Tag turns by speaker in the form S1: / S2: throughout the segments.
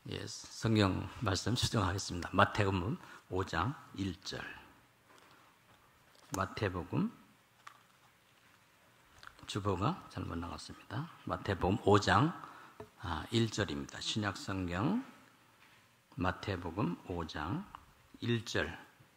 S1: 예, 성경 말씀 수정하겠습니다. 마태복음 5장 1절. 마태복음 주보가 잘못 나갔습니다. 마태복음 5장 1절입니다. 신약성경 마태복음 5장 1절.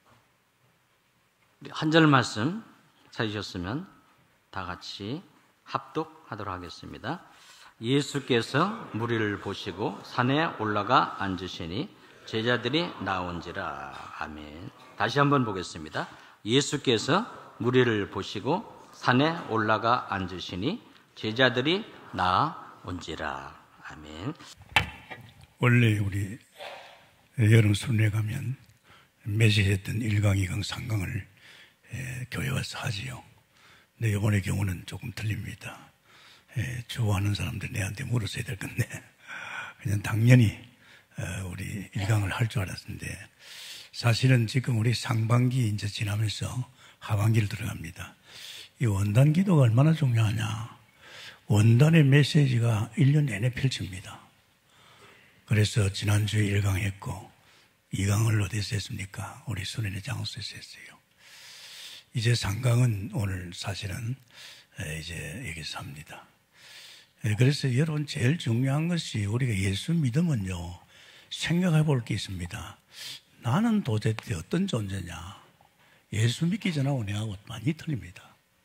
S1: 한 절 말씀 찾으셨으면 다 같이 합독하도록 하겠습니다. 예수께서 무리를 보시고 산에 올라가 앉으시니 제자들이 나온지라. 아멘. 다시 한번 보겠습니다. 예수께서 무리를 보시고 산에 올라가 앉으시니 제자들이 나온지라. 아멘.
S2: 원래 우리 여름 수련회 가면 매시했던 1강, 2강, 3강을 교회 와서 하지요. 근데 이번의 경우는 조금 틀립니다. 좋아하는 사람들 내한테 물었어야 될 건데 그냥 당연히 우리 1강을 할 줄 알았는데 사실은 지금 우리 상반기 이제 지나면서 하반기를 들어갑니다. 이 원단 기도가 얼마나 중요하냐. 원단의 메시지가 1년 내내 펼칩니다. 그래서 지난주에 1강 했고 2강을 어디서 했습니까? 우리 수련회 장소에서 했어요. 이제 3강은 오늘 사실은 이제 여기서 합니다. 그래서 여러분 제일 중요한 것이 우리가 예수 믿으면요 생각해 볼 게 있습니다. 나는 도대체 어떤 존재냐. 예수 믿기 전하고 내하고 많이 틀립니다.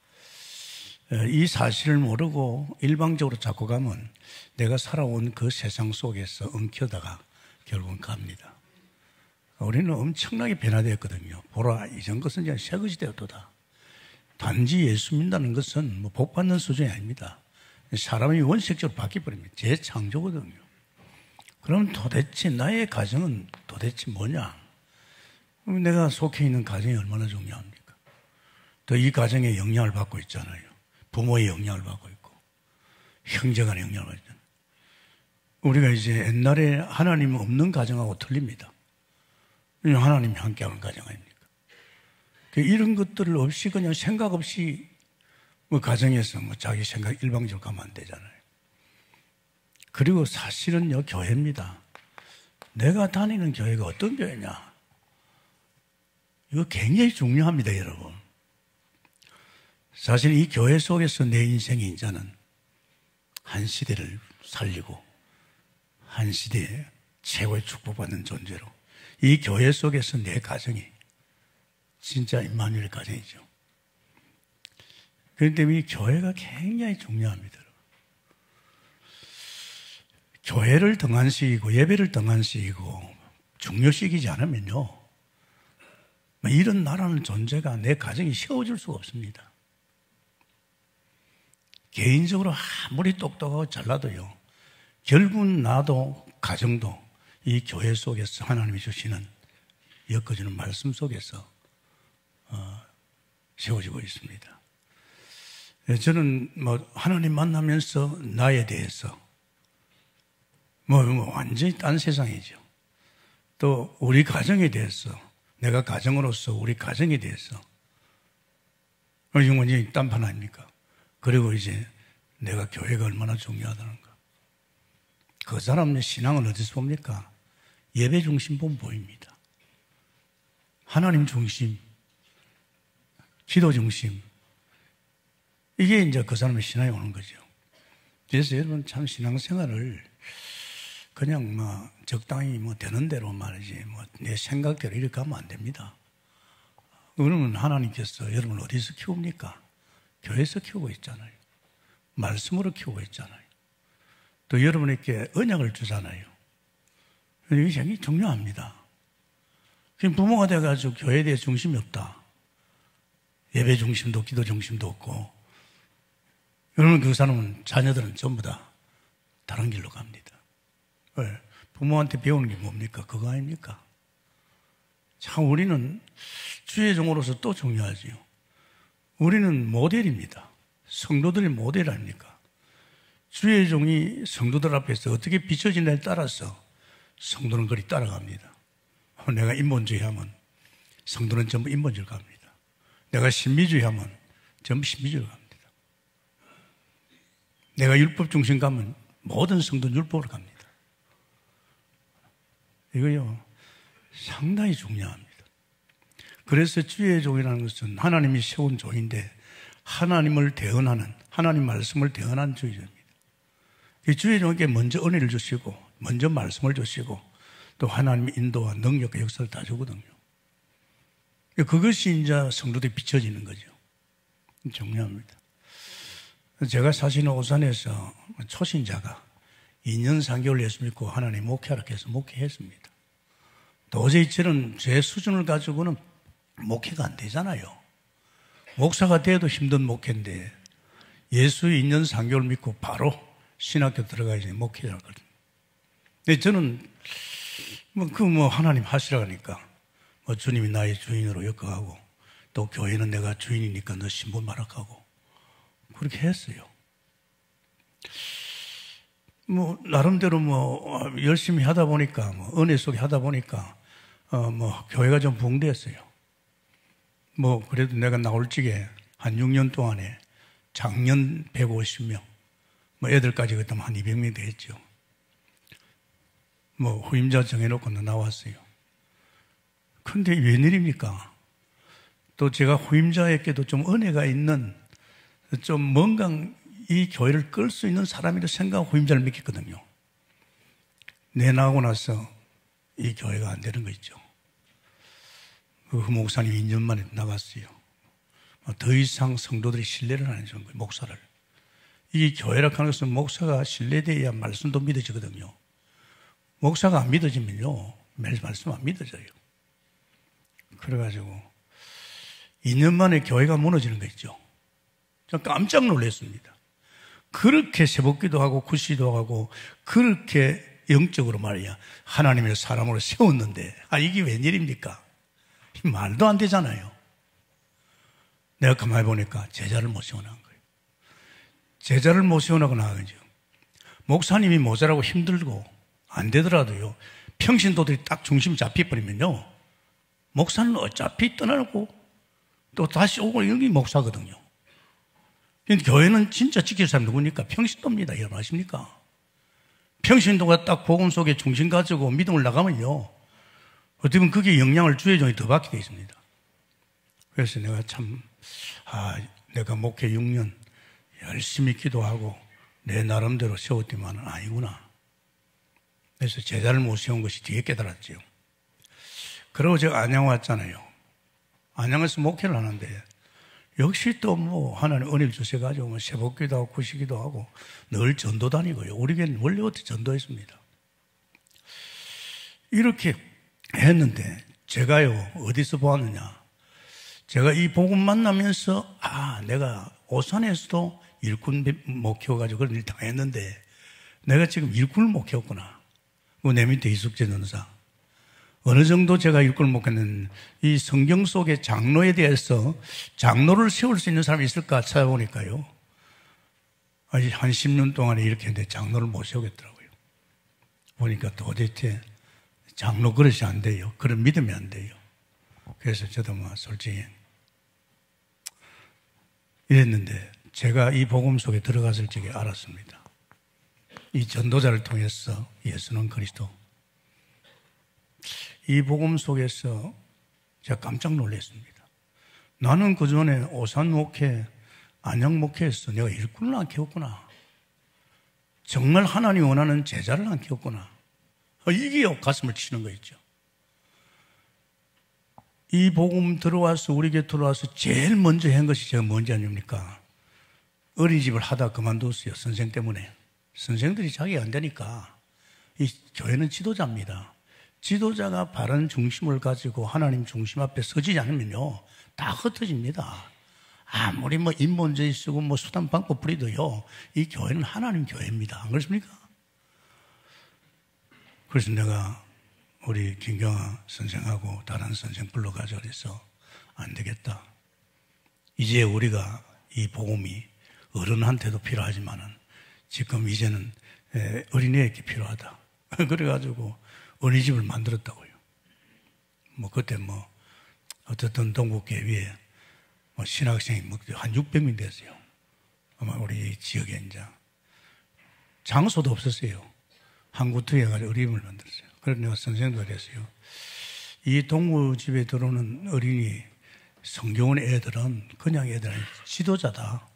S2: 이 사실을 모르고 일방적으로 잡고 가면 내가 살아온 그 세상 속에서 엉켜다가 결국은 갑니다. 우리는 엄청나게 변화되었거든요. 보라, 이전 것은 그냥 새것이 되었도다. 단지 예수 믿는다는 것은 뭐 복 받는 수준이 아닙니다. 사람이 원색적으로 바뀌어버립니다. 재창조거든요. 그럼 도대체 나의 가정은 도대체 뭐냐? 내가 속해 있는 가정이 얼마나 중요합니까? 또 이 가정에 영향을 받고 있잖아요. 부모의 영향을 받고 있고 형제간의 영향을 받고 있잖아요. 우리가 이제 옛날에 하나님 없는 가정하고 틀립니다. 하나님이 함께하는 가정 아닙니까? 이런 것들을 없이 그냥 생각 없이 뭐 가정에서 뭐 자기 생각 일방적으로 가면 안 되잖아요. 그리고 사실은요, 교회입니다. 내가 다니는 교회가 어떤 교회냐? 이거 굉장히 중요합니다, 여러분. 사실 이 교회 속에서 내 인생의 이제는 한 시대를 살리고 한 시대에 최고의 축복받는 존재로 이 교회 속에서 내 가정이 진짜 임마누엘 가정이죠. 그렇기 때문에 이 교회가 굉장히 중요합니다. 교회를 등한시키고 예배를 등한시키고 중요시키지 않으면요, 이런 나라는 존재가 내 가정이 세워질 수가 없습니다. 개인적으로 아무리 똑똑하고 잘나도요, 결국은 나도 가정도 이 교회 속에서 하나님이 주시는 엮어주는 말씀 속에서 세워지고 있습니다. 저는 하나님 만나면서 나에 대해서 완전히 딴 세상이죠. 또 우리 가정에 대해서, 내가 가정으로서 우리 가정에 대해서 이건 완전히 딴판 아닙니까? 그리고 이제 내가 교회가 얼마나 중요하다는가. 그 사람의 신앙은 어디서 봅니까? 예배 중심 보면 보입니다. 하나님 중심, 기도 중심. 이게 이제 그 사람의 신앙이 오는 거죠. 그래서 여러분 참 신앙생활을 그냥 적당히 되는 대로 말이지 내 생각대로 이렇게 하면 안 됩니다. 그러면 하나님께서 여러분을 어디서 키웁니까? 교회에서 키우고 있잖아요. 말씀으로 키우고 있잖아요. 또 여러분에게 언약을 주잖아요. 이게 굉장히 중요합니다. 부모가 돼가지고 교회에 대해 중심이 없다. 예배 중심도 기도 중심도 없고, 여러분 그 사람은 자녀들은 전부 다 다른 길로 갑니다. 왜? 부모한테 배우는 게 뭡니까? 그거 아닙니까? 참 우리는 주의 종으로서 또 중요하지요. 우리는 모델입니다. 성도들의 모델 아닙니까? 주의 종이 성도들 앞에서 어떻게 비춰지냐에 따라서 성도는 그리 따라갑니다. 내가 인본주의 하면 성도는 전부 인본주의로 갑니다. 내가 신비주의 하면 전부 신비주의로 갑니다. 내가 율법 중심 가면 모든 성도는 율법으로 갑니다. 이거요, 상당히 중요합니다. 그래서 주의 종이라는 것은 하나님이 세운 종인데 하나님을 대언하는, 하나님 말씀을 대언하는 주의 종입니다. 이 주의 종에게 먼저 은혜를 주시고 먼저 말씀을 주시고 또 하나님의 인도와 능력과 역사를 다 주거든요. 그것이 이제 성도들이 비춰지는 거죠. 중요합니다. 제가 사시는 오산에서 초신자가 2년 3개월 예수 믿고 하나님 목회하라 해서 목회했습니다. 도저히 저는 제 수준을 가지고는 목회가 안 되잖아요. 목사가 돼도 힘든 목회인데 예수 2년 3개월 믿고 바로 신학교 들어가야지 목회를 하거든요. 근데 저는 하나님 하시라 하니까 주님이 나의 주인으로 엮어가고 또 교회는 내가 주인이니까 너 신분 마락하고 그렇게 했어요. 나름대로 열심히 하다 보니까 은혜 속에 하다 보니까 교회가 좀 붕괴했어요. 그래도 내가 나올 적에 한 6년 동안에 작년 150명, 애들까지 그때 한 200명 되겠죠. 후임자 정해놓고 나왔어요. 근데 웬일입니까? 또 제가 후임자에게도 좀 은혜가 있는, 좀 뭔가 이 교회를 끌 수 있는 사람이라 생각하고 후임자를 맡겼거든요. 나가고 나서 이 교회가 안 되는 거 있죠. 그 목사님이 2년 만에 나갔어요. 더 이상 성도들이 신뢰를 안 해주는 거예요, 목사를. 이 교회라고 하는 것은 목사가 신뢰돼야 말씀도 믿어지거든요. 목사가 안 믿어지면요, 매일 말씀 안 믿어져요. 그래가지고 2년 만에 교회가 무너지는 거 있죠. 저 깜짝 놀랐습니다. 그렇게 새벽기도 하고 구시도 하고 그렇게 영적으로 말이야 하나님의 사람으로 세웠는데 이게 웬일입니까? 말도 안 되잖아요. 내가 가만히 보니까 제자를 못 세워나간 거예요. 제자를 못 세워나고 나가죠. 목사님이 모자라고 힘들고 안 되더라도요, 평신도들이 딱 중심이 잡혀버리면요, 목사는 어차피 떠나고 또 다시 오고 여기 목사거든요. 근데 교회는 진짜 지킬 사람 누구니까? 평신도입니다. 여러분 아십니까? 평신도가 딱 복음 속에 중심 가지고 믿음을 나가면요, 어떻게 보면 그게 영향을 주의 종이 더 받게 되어 있습니다. 그래서 내가 내가 목회 6년 열심히 기도하고 내 나름대로 세웠더만은 아니구나. 그래서 제자를 못 세운 것이 뒤에 깨달았죠. 그러고 제가 안양 왔잖아요. 안양에서 목회를 하는데 역시 또 하나님 은혜를 주셔가지고 새벽기도 하고 구시기도 하고 늘 전도 다니고요. 우리 교회는 원래부터 전도했습니다. 이렇게 했는데 제가요, 어디서 보았느냐? 제가 이 복음 만나면서 내가 오산에서도 일꾼 못 키워가지고 그런 일 당했는데 내가 지금 일꾼을 못 키웠구나. 내 밑에 이숙재 전사. 어느 정도 제가 일꾼을 못 키웠는 이 성경 속의 장로에 대해서 장로를 세울 수 있는 사람이 있을까 찾아보니까요, 한 10년 동안에 이렇게 했는데 장로를 못 세우겠더라고요. 보니까 도대체 장로 그릇이 안 돼요. 그런 믿음이 안 돼요. 그래서 저도 솔직히 이랬는데 제가 이 복음 속에 들어갔을 적에 알았습니다. 이 전도자를 통해서 예수는 그리스도. 이 복음 속에서 제가 깜짝 놀랐습니다. 나는 그 전에 오산 목회, 안양 목회에서 내가 일꾼을 안 키웠구나. 정말 하나님이 원하는 제자를 안 키웠구나. 이게 가슴을 치는 거 있죠. 이 복음 들어와서 우리에게 들어와서 제일 먼저 한 것이 제가 뭔지 아닙니까? 어린이집을 하다 그만뒀어요. 선생 때문에. 선생들이 자기가 안 되니까. 이 교회는 지도자입니다. 지도자가 바른 중심을 가지고 하나님 중심 앞에 서지 않으면요, 다 흩어집니다. 아무리 인본주의 쓰고 수단 방법 부리도요, 이 교회는 하나님 교회입니다. 안 그렇습니까? 그래서 내가 우리 김경아 선생하고 다른 선생 불러가자 그래서 안 되겠다. 이제 우리가 이 복음이 어른한테도 필요하지만은 지금 이제는 어린이에게 필요하다. 그래가지고 어린이집을 만들었다고요. 그때 어쨌든 동국계위에 신학생이 한 600명 됐어요. 아마 우리 지역에 이제 장소도 없었어요. 한구투에 가지고 어린이집을 만들었어요. 그래서 내가 선생님도 그랬어요. 이 동무집에 들어오는 어린이, 성경원 애들은 그냥 애들 아니고 지도자다.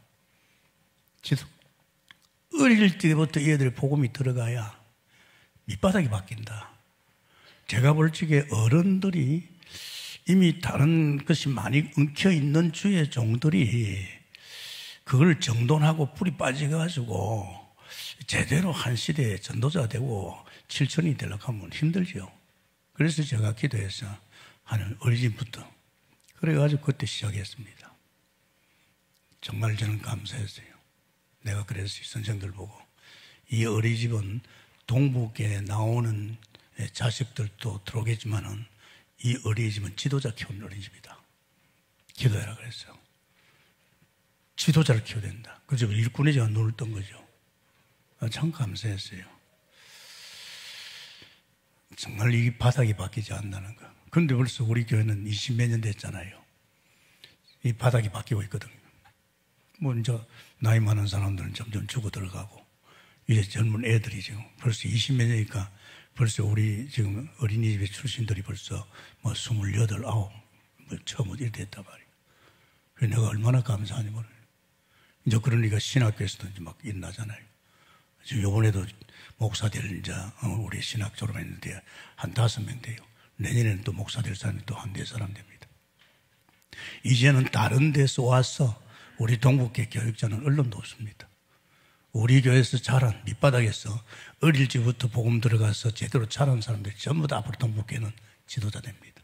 S2: 어릴 때부터 이 애들의 복음이 들어가야 밑바닥이 바뀐다. 제가 볼 적에 어른들이 이미 다른 것이 많이 엉켜있는 주의 종들이 그걸 정돈하고 뿌리 빠져가지고 제대로 한 시대에 전도자가 되고 7천이 되려고 하면 힘들죠. 그래서 제가 기도해서 하는 어린이집부터 그래가지고 그때 시작했습니다. 정말 저는 감사했어요. 내가 그래서 선생들 보고 이 어린이집은 동북에 나오는 자식들도 들어오겠지만은 이 어린이집은 지도자 키우는 어린이집이다. 기도해라 그랬어요. 지도자를 키워야 된다. 그래서 일꾼이 제가 눈을 뜬 거죠. 참 감사했어요. 정말 이 바닥이 바뀌지 않는다는 거. 그런데 벌써 우리 교회는 20몇 년 됐잖아요. 이 바닥이 바뀌고 있거든요. 뭐 이제 나이 많은 사람들은 점점 죽어 들어가고 이제 젊은 애들이 지금 벌써 20몇 년이니까 벌써 우리 지금 어린이집에 출신들이 벌써 뭐 28, 9 뭐 처음 이렇게 됐단 말이에요. 그래서 내가 얼마나 감사하니 모르겠어요. 이제 그러니까 신학교에서도 이제 막 일나잖아요. 지금 요번에도 목사들 이제 우리 신학 졸업했는데 한 5명 돼요. 내년에는 또 목사 될 사람이 또 한 4사람 됩니다. 이제는 다른 데서 와서 우리 동북계 교육자는 언론도 없습니다. 우리 교회에서 자란 밑바닥에서 어릴 적부터 복음 들어가서 제대로 자란 사람들이 전부 다 앞으로 동북계는 지도자 됩니다.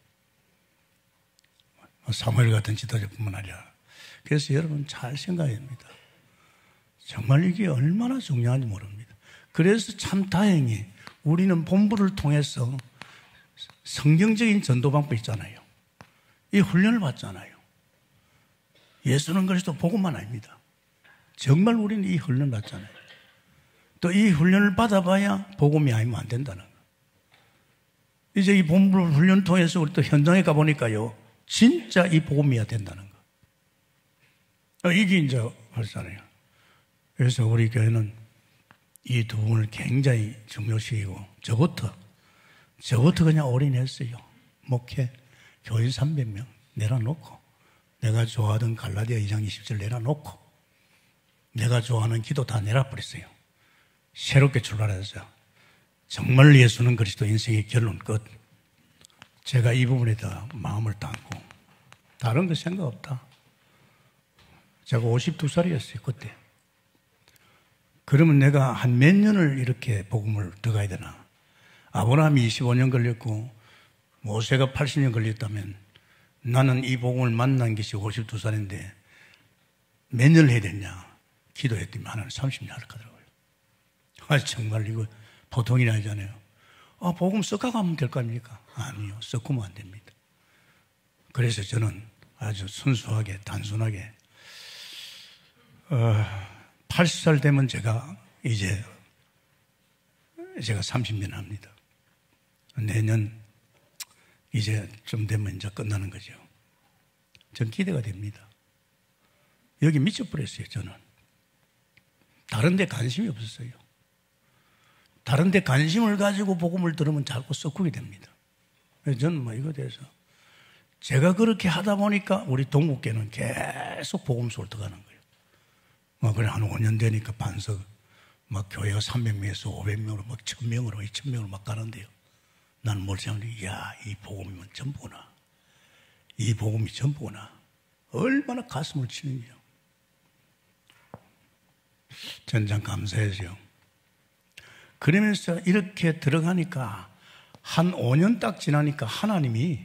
S2: 사무엘 같은 지도자뿐만 아니라. 그래서 여러분 잘 생각해야 됩니다. 정말 이게 얼마나 중요한지 모릅니다. 그래서 참 다행히 우리는 본부를 통해서 성경적인 전도 방법 있잖아요. 이 훈련을 받잖아요. 예수는 그리스도 복음만 아닙니다. 정말 우리는 이 훈련을 받잖아요. 또 이 훈련을 받아봐야 복음이 아니면 안 된다는 거. 이제 이 본부 훈련 통해서 우리 또 현장에 가보니까요. 진짜 이 복음이어야 된다는 거. 이게 이제 하잖아요. 그래서 우리 교회는 이 두 분을 굉장히 중요시하고 저부터 그냥 올인했어요. 목회 교인 300명 내려놓고 내가 좋아하던 갈라디아 2장 20절 내려놓고 내가 좋아하는 기도 다 내려버렸어요. 새롭게 출발해서 정말 예수는 그리스도 인생의 결론 끝. 제가 이 부분에 다 마음을 담고 다른 거 생각 없다. 제가 52살이었어요 그때. 그러면 내가 한 몇 년을 이렇게 복음을 들어가야 되나. 아브라함이 25년 걸렸고 모세가 80년 걸렸다면 나는 이 복음을 만난 것이 52살인데 몇 년을 해야 되냐. 기도했더니 하나는 30년 하라 하더라고요. 정말 이거 보통 일 아니잖아요. 복음 섞어가면 될 거 아닙니까? 아니요. 섞으면 안 됩니다. 그래서 저는 아주 순수하게 단순하게 80살 되면 제가 30년 합니다. 내년 이제 좀 되면 이제 끝나는 거죠. 전 기대가 됩니다. 여기 미쳐버렸어요, 저는. 다른 데 관심이 없었어요. 다른 데 관심을 가지고 복음을 들으면 자꾸 썩게 됩니다. 저는 뭐 이거 대해서 제가 그렇게 하다 보니까 우리 동국계는 계속 복음 속으로 들어가는 거예요. 그래 한 5년 되니까 반석 막 교회가 300명에서 500명으로 막 1000명으로 2000명으로 막 가는데요. 나는 뭘 생각하니, 이 복음이면 전부구나. 이 복음이 전부구나. 얼마나 가슴을 치는지요. 전장 감사해서요. 그러면서 이렇게 들어가니까 한 5년 딱 지나니까 하나님이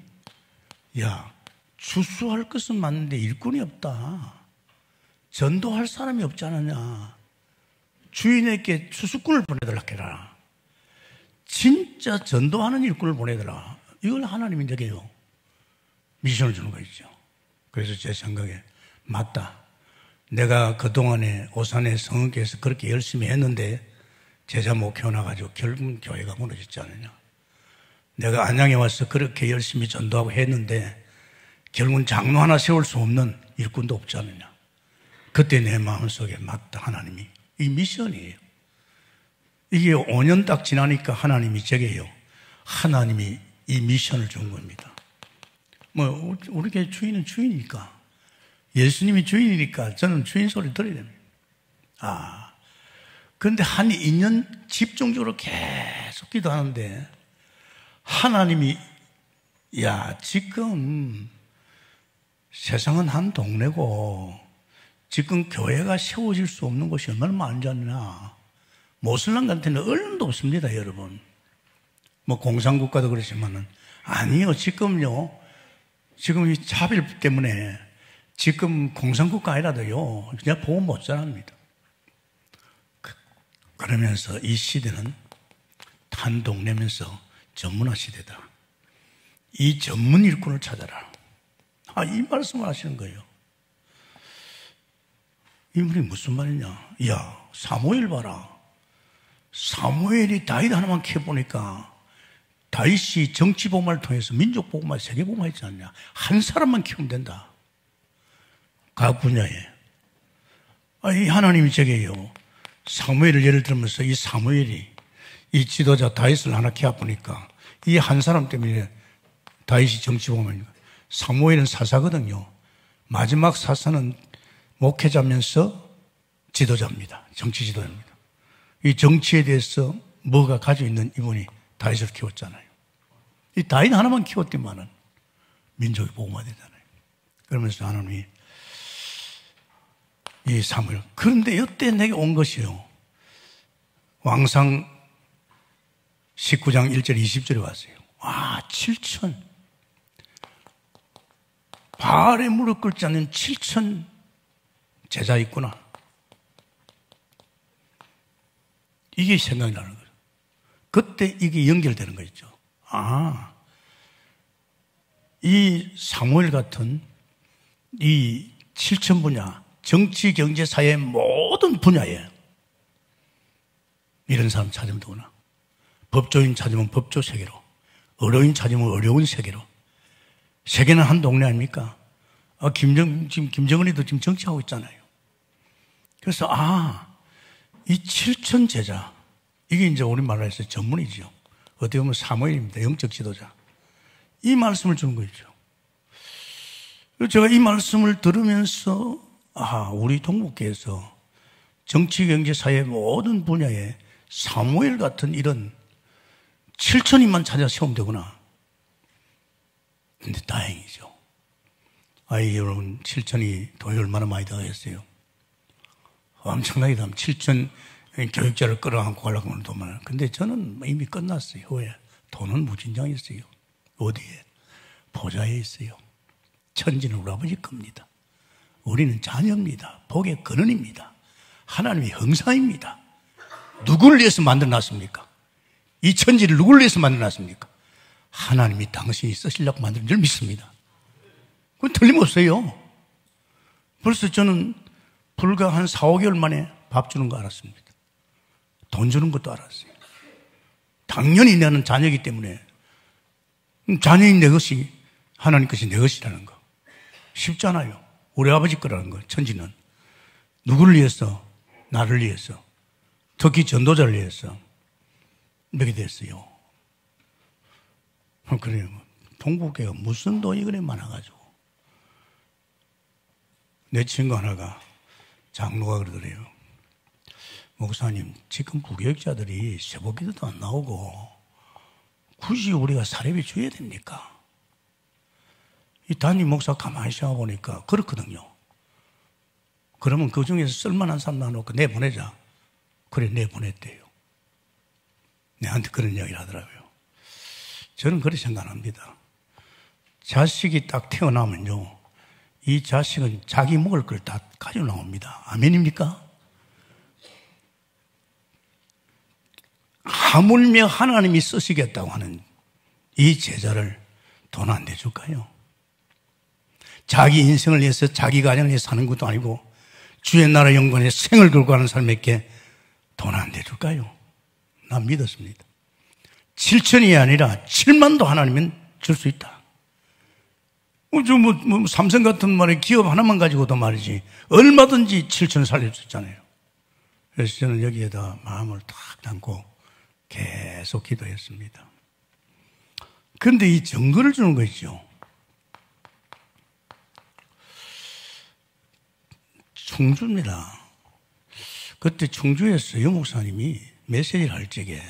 S2: 주수할 것은 맞는데 일꾼이 없다. 전도할 사람이 없지 않느냐. 주인에게 수수꾼을 보내달라 해라. 진짜 전도하는 일꾼을 보내달라. 이걸 하나님이 내게요. 미션을 주는 거있죠. 그래서 제 생각에 맞다. 내가 그동안에 오산의 성은교회에서 그렇게 열심히 했는데 제자 못 키워놔가지고 결국은 교회가 무너졌지 않느냐. 내가 안양에 와서 그렇게 열심히 전도하고 했는데 결국은 장로 하나 세울 수 없는 일꾼도 없지 않느냐. 그때 내 마음속에 맞다. 하나님이 이 미션이에요. 이게 5년 딱 지나니까 하나님이 제게요. 하나님이 이 미션을 준 겁니다. 뭐 우리 교회 주인은 주인이니까, 예수님이 주인이니까 저는 주인 소리 들어야 됩니다. 그런데 한 2년 집중적으로 계속 기도하는데 하나님이 지금 세상은 한 동네고 지금 교회가 세워질 수 없는 곳이 얼마나 많은지 아냐. 모슬람한테는 얼음도 없습니다, 여러분. 뭐 공산국가도 그렇지만은 아니요. 지금요. 지금 이 차별 때문에 지금 공산국가 아니라도요. 그냥 보험 못 잘합니다. 그러면서 이 시대는 탄동내면서 전문화 시대다. 이 전문 일꾼을 찾아라. 이 말씀을 하시는 거예요. 이 말이 무슨 말이냐. 사무엘 봐라. 사무엘이 다윗 하나만 키워보니까 다윗이 정치복음을 통해서 민족복음을 세계복음을 했지 않냐. 한 사람만 키우면 된다. 각 분야에. 이 하나님이 제게요. 사무엘을 예를 들면서 이 사무엘이 이 지도자 다윗을 하나 키워보니까 이 한 사람 때문에 다윗이 정치복음이니까. 사무엘은 사사거든요. 마지막 사사는 목회자면서 지도자입니다. 정치 지도자입니다. 이 정치에 대해서 뭐가 가지고 있는 이분이 다윗을 키웠잖아요. 이 다윗 하나만 키웠더만은 민족이 복음화되잖아요. 그러면서 하나님이 이 사무엘. 그런데 이때 내게 온 것이요. 왕상 19장 1절 20절에 왔어요. 7천. 바알에 무릎 꿇지 않는 7천 제자 있구나. 이게 생각이 나는 거예요. 그때 이게 연결되는 거 있죠. 이 사무엘 같은 이 7천 분야, 정치, 경제, 사회 모든 분야에 이런 사람 찾으면 되구나. 법조인 찾으면 법조 세계로, 의료인 찾으면 의료인 세계로. 세계는 한 동네 아닙니까? 지금 김정은이도 지금 정치하고 있잖아요. 그래서 이 7천 제자, 이게 이제 우리말로 해서 전문이죠. 어떻게 보면 사무엘입니다. 영적 지도자. 이 말씀을 주는 거죠. 제가 이 말씀을 들으면서 우리 동북교에서 정치, 경제, 사회 모든 분야에 사무엘 같은 이런 7천인만 찾아 세우면 되구나. 근데 다행이죠. 여러분 7천이 돈이 얼마나 많이 들어갔어요. 엄청나게 다 7천 교육자를 끌어안고 가려고 하는 돈 많아요. 근데 저는 이미 끝났어요. 왜? 돈은 무진장에 있어요. 어디에? 보좌에 있어요. 천지는 우리 아버지 겁니다. 우리는 자녀입니다. 복의 근원입니다. 하나님의 형상입니다. 누구를 위해서 만들어놨습니까? 이 천지를 누구를 위해서 만들어놨습니까? 하나님이 당신이 쓰시려고 만든 줄 믿습니다. 그건 틀림없어요. 벌써 저는 불과 한 4, 5개월 만에 밥 주는 거 알았습니다. 돈 주는 것도 알았어요. 당연히 나는 자녀이기 때문에 자녀인 내 것이 하나님 것이 내 것이라는 거 쉽잖아요. 우리 아버지 거라는 거. 천지는 누구를 위해서? 나를 위해서, 특히 전도자를 위해서 먹게 됐어요. 그래요. 동북교가 무슨 돈이 그래 많아가지고. 내 친구 하나가 장로가 그러더래요. 목사님, 지금 부교육자들이 세복기도도 안 나오고 굳이 우리가 사례비 줘야 됩니까? 이 담임 목사 가만히 생각해보니까 그렇거든요. 그러면 그 중에서 쓸만한 사람 나눠놓고 내보내자. 그래, 내보냈대요. 내한테 그런 이야기를 하더라고요. 저는 그렇게 생각합니다. 자식이 딱 태어나면요, 이 자식은 자기 먹을 걸 다 가지고 나옵니다. 아멘입니까? 하물며 하나님이 쓰시겠다고 하는 이 제자를 돈 안 내줄까요? 자기 인생을 위해서 자기 가정을 위해서 사는 것도 아니고 주의 나라 영광에 생을 걸고 하는 사람에게 돈 안 내줄까요? 난 믿었습니다. 7천이 아니라 7만도 하나님은 줄 수 있다. 삼성 같은 말에 기업 하나만 가지고도 말이지 얼마든지 7천 살릴 수 있잖아요. 그래서 저는 여기에다 마음을 탁 담고 계속 기도했습니다. 그런데 이 증거를 주는 거 있죠. 충주입니다. 그때 충주에서 여 목사님이 메시지를 할 적에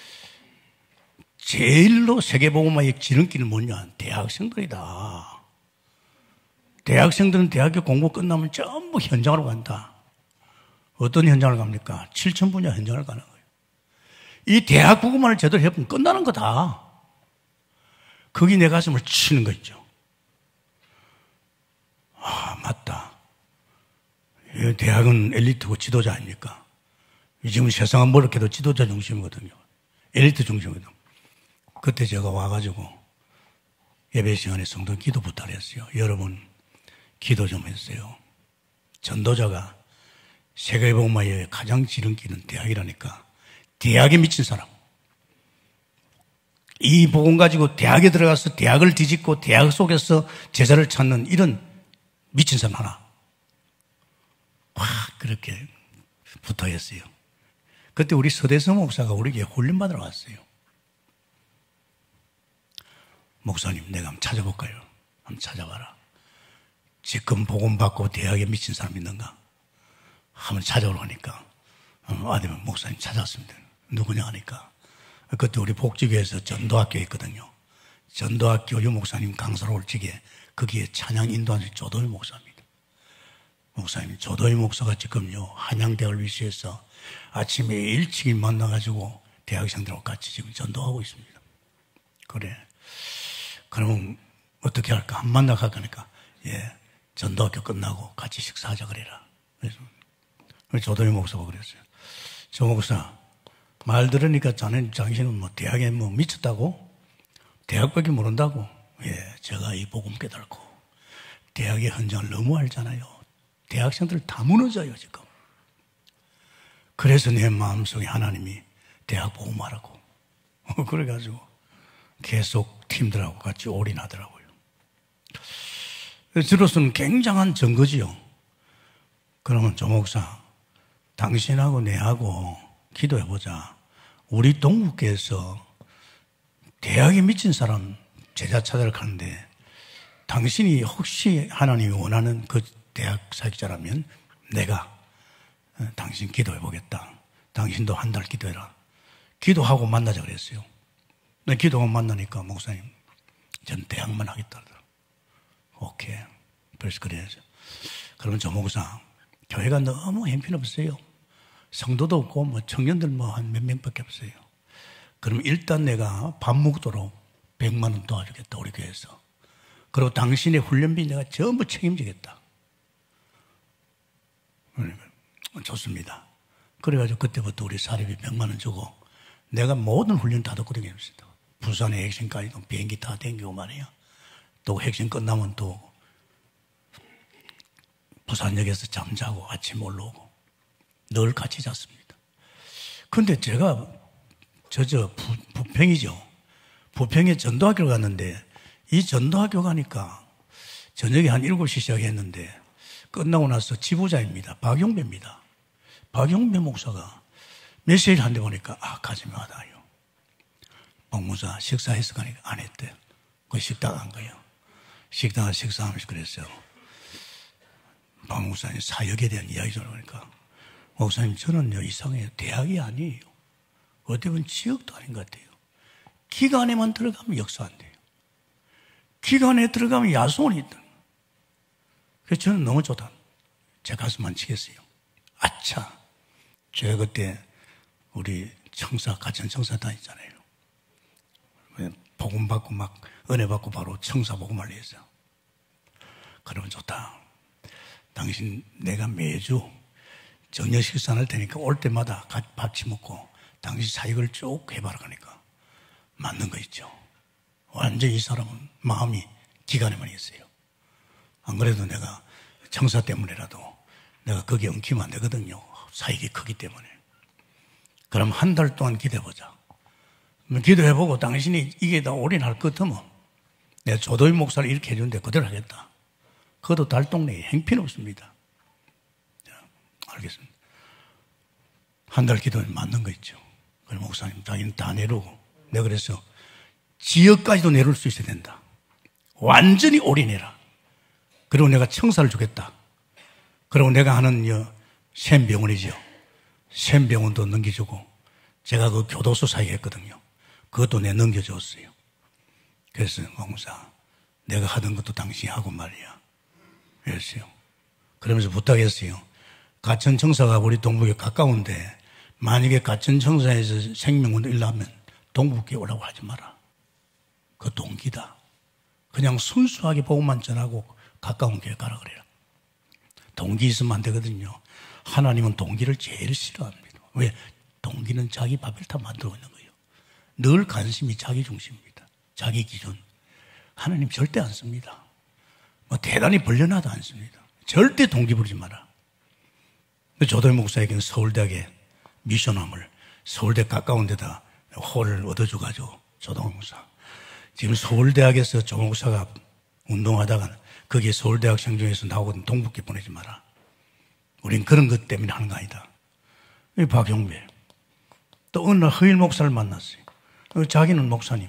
S2: 제일로 세계복음화의 지름길은 뭐냐? 대학생들이다. 대학생들은 대학교 공부 끝나면 전부 현장으로 간다. 어떤 현장을 갑니까? 7천 분야 현장을 가는 거예요. 이 대학 복음화를 제대로 해보면 끝나는 거다. 거기 내 가슴을 치는 거 있죠. 아, 맞다. 대학은 엘리트고 지도자 아닙니까? 지금 세상은 뭐렇게도 지도자 중심이거든요. 엘리트 중심이거든요. 그때 제가 와가지고 예배 시간에 성도 기도 부탁을 했어요. 여러분, 기도 좀 했어요. 전도자가 세계복음화의 가장 지름길은 대학이라니까. 대학에 미친 사람. 이 복음 가지고 대학에 들어가서 대학을 뒤집고 대학 속에서 제자를 찾는 이런 미친 사람 하나. 확 그렇게 붙어했어요. 그때 우리 서대성 목사가 우리에게 훈련받으러 왔어요. 목사님, 내가 한번 찾아볼까요? 한번 찾아봐라. 지금 복음 받고 대학에 미친 사람 있는가? 한번 찾아오라고 하니까 아들 목사님 찾아왔습니다. 누구냐 하니까 그때 우리 복지교회에서 전도학교에 있거든요. 전도학교 유 목사님 강사로 올 적에 거기에 찬양 인도하는 조도희 목사입니다. 목사님, 조도희 목사가 지금요 한양대학을 위시해서 아침에 일찍 만나가지고 대학생들하고 같이 지금 전도하고 있습니다. 그래. 그러면 어떻게 할까? 한 만나 갈까니까 예, 전도학교 끝나고 같이 식사하자 그래라. 그래서 조도희 목사가 그랬어요. 조 목사, 말 들으니까 당신은 뭐 대학에 뭐 미쳤다고? 대학밖에 모른다고? 예, 제가 이 복음 깨달고 대학의 현장을 너무 알잖아요. 대학생들 다 무너져요 지금. 그래서 내 마음속에 하나님이 대학 복음하라고 그래가지고 계속 팀들하고 같이 올인하더라고요. 저로서는 굉장한 증거지요. 그러면 조 목사, 당신하고 내하고 기도해보자. 우리 동국교에서 대학에 미친 사람 제자 찾아를 가는데 당신이 혹시 하나님이 원하는 그 대학 사역자라면 내가 당신 기도해보겠다. 당신도 한 달 기도해라. 기도하고 만나자 그랬어요. 기도하고 만나니까 목사님, 전 대학만 하겠다 하더라고요. 오케이. 그래서 그래야죠. 그러면 저 목사, 교회가 너무 형편없어요. 성도도 없고 뭐 청년들 뭐 한 몇 명밖에 없어요. 그럼 일단 내가 밥 먹도록 100만 원 도와주겠다 우리 교회에서. 그리고 당신의 훈련비 내가 전부 책임지겠다. 좋습니다. 그래가지고 그때부터 우리 사립이 100만 원 주고 내가 모든 훈련 다 듣고 다녔습니다. 부산에 핵심까지 비행기 다 댕기고 말이야. 또 핵심 끝나면 또 부산역에서 잠자고 아침 올라오고 늘 같이 잤습니다. 근데 제가 부평이죠. 부평에 전도학교를 갔는데 이 전도학교 가니까 저녁에 한 7시 시작했는데 끝나고 나서 지부자입니다. 박용배입니다. 박용배 목사가 메시지를 한데 보니까 가지 마다요. 박무사 식사해서 가니까 안 했대요. 그 식당 간 거예요. 식당에서 식사하면서 그랬어요. 박 목사님 사역에 대한 이야기 좀 하니까 목사님 저는요 이상해요. 대학이 아니에요. 어떻게 보면 지역도 아닌 것 같아요. 기관에만 들어가면 역사 안 돼요. 기관에 들어가면 야손이 있다. 그래서 저는 너무 좋다. 제 가슴만 치겠어요. 아차. 제가 그때 우리 청사, 가천 청사 다니잖아요. 복음 받고 막 은혜 받고 바로 청사 복음을 했어요. 그러면 좋다. 당신 내가 매주 저녁 식사를 할 테니까 올 때마다 같이 먹고 당신 사역을 쭉 해봐라 하니까 맞는 거 있죠. 완전히 이 사람은 마음이 기간에만 있어요. 안 그래도 내가 청사 때문에라도 내가 거기에 엉키면 안 되거든요. 사역이 크기 때문에. 그럼 한 달 동안 기도해보자. 기도해보고 당신이 이게 다 올인할 것 같으면 내가 조도희 목사를 이렇게 해주는데 그대로 하겠다. 그것도 달동네에 행필 없습니다. 자, 알겠습니다. 한 달 기도는 맞는 거 있죠. 그래, 목사님, 자기는 다 내려오고. 내가 그래서 지역까지도 내려올 수 있어야 된다. 완전히 올인해라. 그리고 내가 청사를 주겠다. 그리고 내가 하는 샘병원이죠. 샘병원도 넘겨주고, 제가 그 교도소 사역에 했거든요. 그것도 내가 넘겨줬어요. 그래서 목사, 내가 하던 것도 당신이 하고 말이야. 그랬어요. 그러면서 부탁했어요. 가천청사가 우리 동북에 가까운데 만약에 가천청사에서 생명을 잃려면 동북에 오라고 하지 마라. 그 동기다. 그냥 순수하게 복음만 전하고 가까운 길 가라 그래라. 동기 있으면 안 되거든요. 하나님은 동기를 제일 싫어합니다. 왜? 동기는 자기 바벨탑 만들고 있는 거예요. 늘 관심이 자기 중심입니다. 자기 기준. 하나님 절대 안 씁니다. 뭐 대단히 벌려놔도 안 씁니다. 절대 동기 부리지 마라. 조도희 목사에게는 서울대학에 미션함을 서울대 가까운 데다 홀을 얻어줘가지고 조도희 목사. 지금 서울대학에서 조 목사가 운동하다가 거기에 서울대학생 중에서 나오거든. 동북계 보내지 마라. 우린 그런 것 때문에 하는 거 아니다. 박용배. 또 어느 날 허일 목사를 만났어요. 자기는 목사님.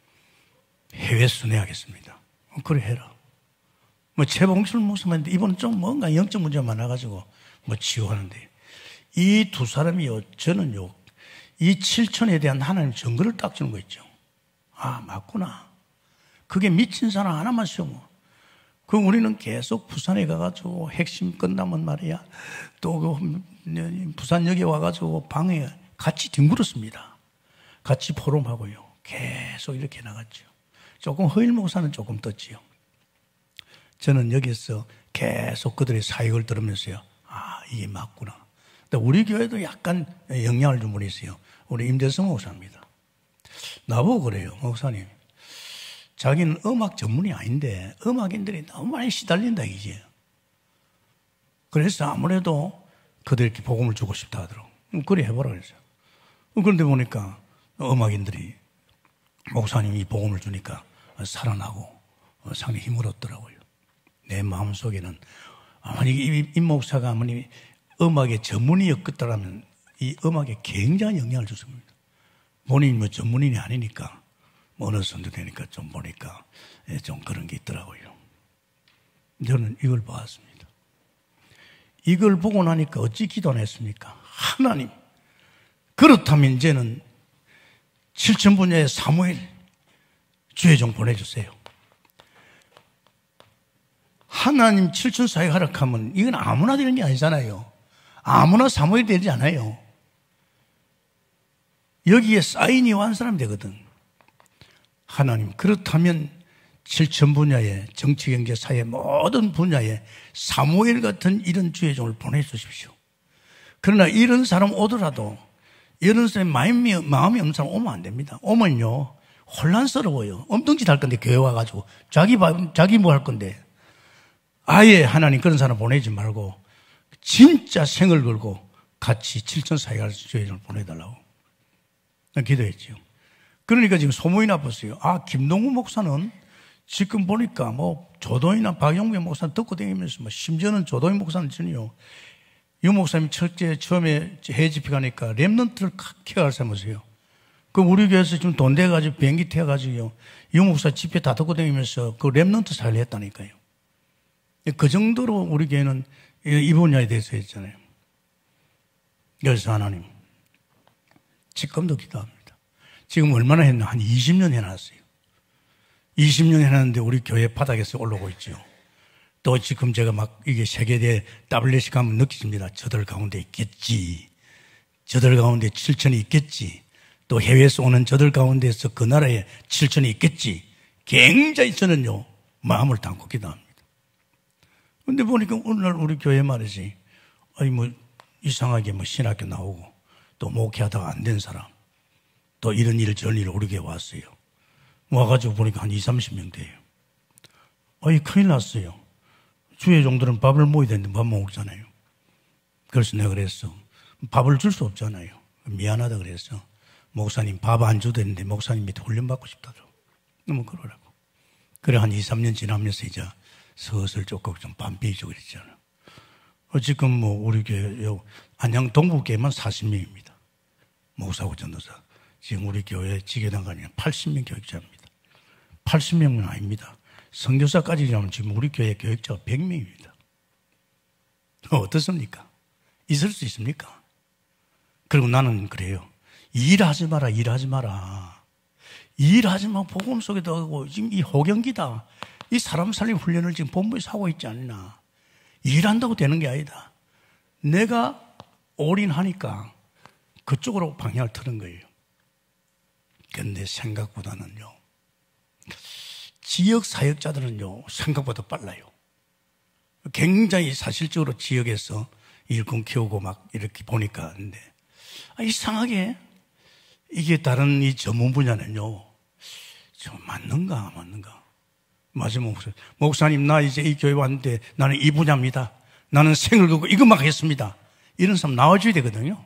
S2: 해외 순회하겠습니다. 그래 해라. 뭐 최봉철 목사님인데 이번은 좀 뭔가 영적 문제가 많아가지고 뭐 치유하는데 이 두 사람이요, 저는요, 이 7천에 대한 하나님 증거를 딱 주는 거 있죠. 아, 맞구나. 그게 미친 사람 하나만 세우고. 그럼 우리는 계속 부산에 가가지고 핵심 끝나면 말이야. 또 그 부산역에 와가지고 방에 같이 뒹굴었습니다. 같이 포럼하고요. 계속 이렇게 나갔죠. 조금 허일 목사는 조금 떴지요. 저는 여기서 계속 그들의 사역을 들으면서요. 아, 이게 맞구나. 근데 우리 교회도 약간 영향을 준 분이 있어요. 우리 임대성 목사입니다. 나보고 그래요. 목사님. 자기는 음악 전문이 아닌데 음악인들이 너무 많이 시달린다 이제. 그래서 아무래도 그들에게 복음을 주고 싶다 하더라고. 그래 해보라 그랬어요. 그런데 보니까 음악인들이 목사님이 이 복음을 주니까 살아나고 상당히 힘을 얻더라고요. 내 마음속에는 아무리 이 목사가 아무리 음악의 전문이었겠다라면 이 음악에 굉장히 영향을 줬습니다. 본인이 뭐 전문인이 아니니까 뭐 어느 정도 되니까 좀 보니까 좀 그런 게 있더라고요. 저는 이걸 보았습니다. 이걸 보고 나니까 어찌 기도를 했습니까? 하나님, 그렇다면 이제는 7천 분야의 사무엘 주의 종 보내주세요. 하나님 7천 사역 하락하면 이건 아무나 되는 게 아니잖아요. 아무나 사무엘이 되지 않아요. 여기에 사인이 완 사람이 되거든. 하나님, 그렇다면 7천 분야의 정치, 경제, 사회 모든 분야에 사무엘 같은 이런 주의 종을 보내주십시오. 그러나 이런 사람 오더라도 이런 사람이 마음이 없는 사람 오면 안 됩니다. 오면요 혼란스러워요. 엉뚱짓 할 건데 교회 와가지고 자기 뭐 할 건데 아예 하나님 그런 사람 보내지 말고 진짜 생을 걸고 같이 7천 사역할 주의 종을 보내달라고 기도했죠. 그러니까 지금 소문이 나빴어요. 아, 김동우 목사는 지금 보니까 뭐 조도이나 박용배 목사는 듣고 다니면서 뭐 심지어는 조도희 목사는 전요. 유 목사님 처음에 해외 집회 가니까 랩런트를 케어할 사람이세요. 그 우리 교회에서 지금 돈 대가지고 비행기 태워가지고요. 유 목사 집회 다 듣고 다니면서 그 랩런트 사역을 했다니까요. 그 정도로 우리 교회는 이 분야에 대해서 했잖아요. 그래서 하나님, 지금도 기도합니다. 지금 얼마나 했나? 한 20년 해놨어요. 20년 해놨는데 우리 교회 바닥에서 올라오고 있죠. 또 지금 제가 막 이게 세계대 WC 가면 느끼십니다. 저들 가운데 있겠지. 저들 가운데 7천이 있겠지. 또 해외에서 오는 저들 가운데서 그 나라에 7천이 있겠지. 굉장히 저는요, 마음을 담고 기도합니다. 근데 보니까 오늘날 우리 교회 말이지. 아니, 뭐, 이상하게 뭐 신학교 나오고 또 목회하다가 안 된 사람. 또 이런 일 저런 일 우리 교회 왔어요. 와가지고 보니까 한 20, 30명 돼요. 아이, 큰일 났어요. 주의 종들은 밥을 먹어야 되는데 밥 못 먹잖아요. 그래서 내가 그랬어. 밥을 줄 수 없잖아요. 미안하다 그랬어. 목사님 밥 안 줘도 되는데 목사님 밑에 훈련받고 싶다죠. 너무 그러라고. 그래 한 2, 3년 지나면서 이제 슬슬 조금 좀 반비해주고 그랬잖아요. 지금 뭐 우리 교회 안양 동부교회만 40명입니다. 목사고 전도사. 지금 우리 교회 지교단관이 80명 교육자입니다. 80명은 아닙니다. 선교사까지 하면 지금 우리 교회 교육자가 100명입니다. 어떻습니까? 있을 수 있습니까? 그리고 나는 그래요. 일하지 마라, 일하지 마라. 일하지 마. 복음 속에도 하고 지금 이 호경기다. 이 사람 살림 훈련을 지금 본부에서 하고 있지 않나. 일한다고 되는 게 아니다. 내가 올인하니까 그쪽으로 방향을 트는 거예요. 그런데 생각보다는요, 지역 사역자들은요, 생각보다 빨라요. 굉장히 사실적으로 지역에서 일꾼 키우고 막 이렇게 보니까, 근데 이상하게 이게 다른 이 전문 분야는요, 좀 맞는가, 안 맞는가. 마지막 목사님, 나 이제 이 교회 왔는데 나는 이 분야입니다. 나는 생을 걸고 이것만 하겠습니다. 이런 사람 나와줘야 되거든요.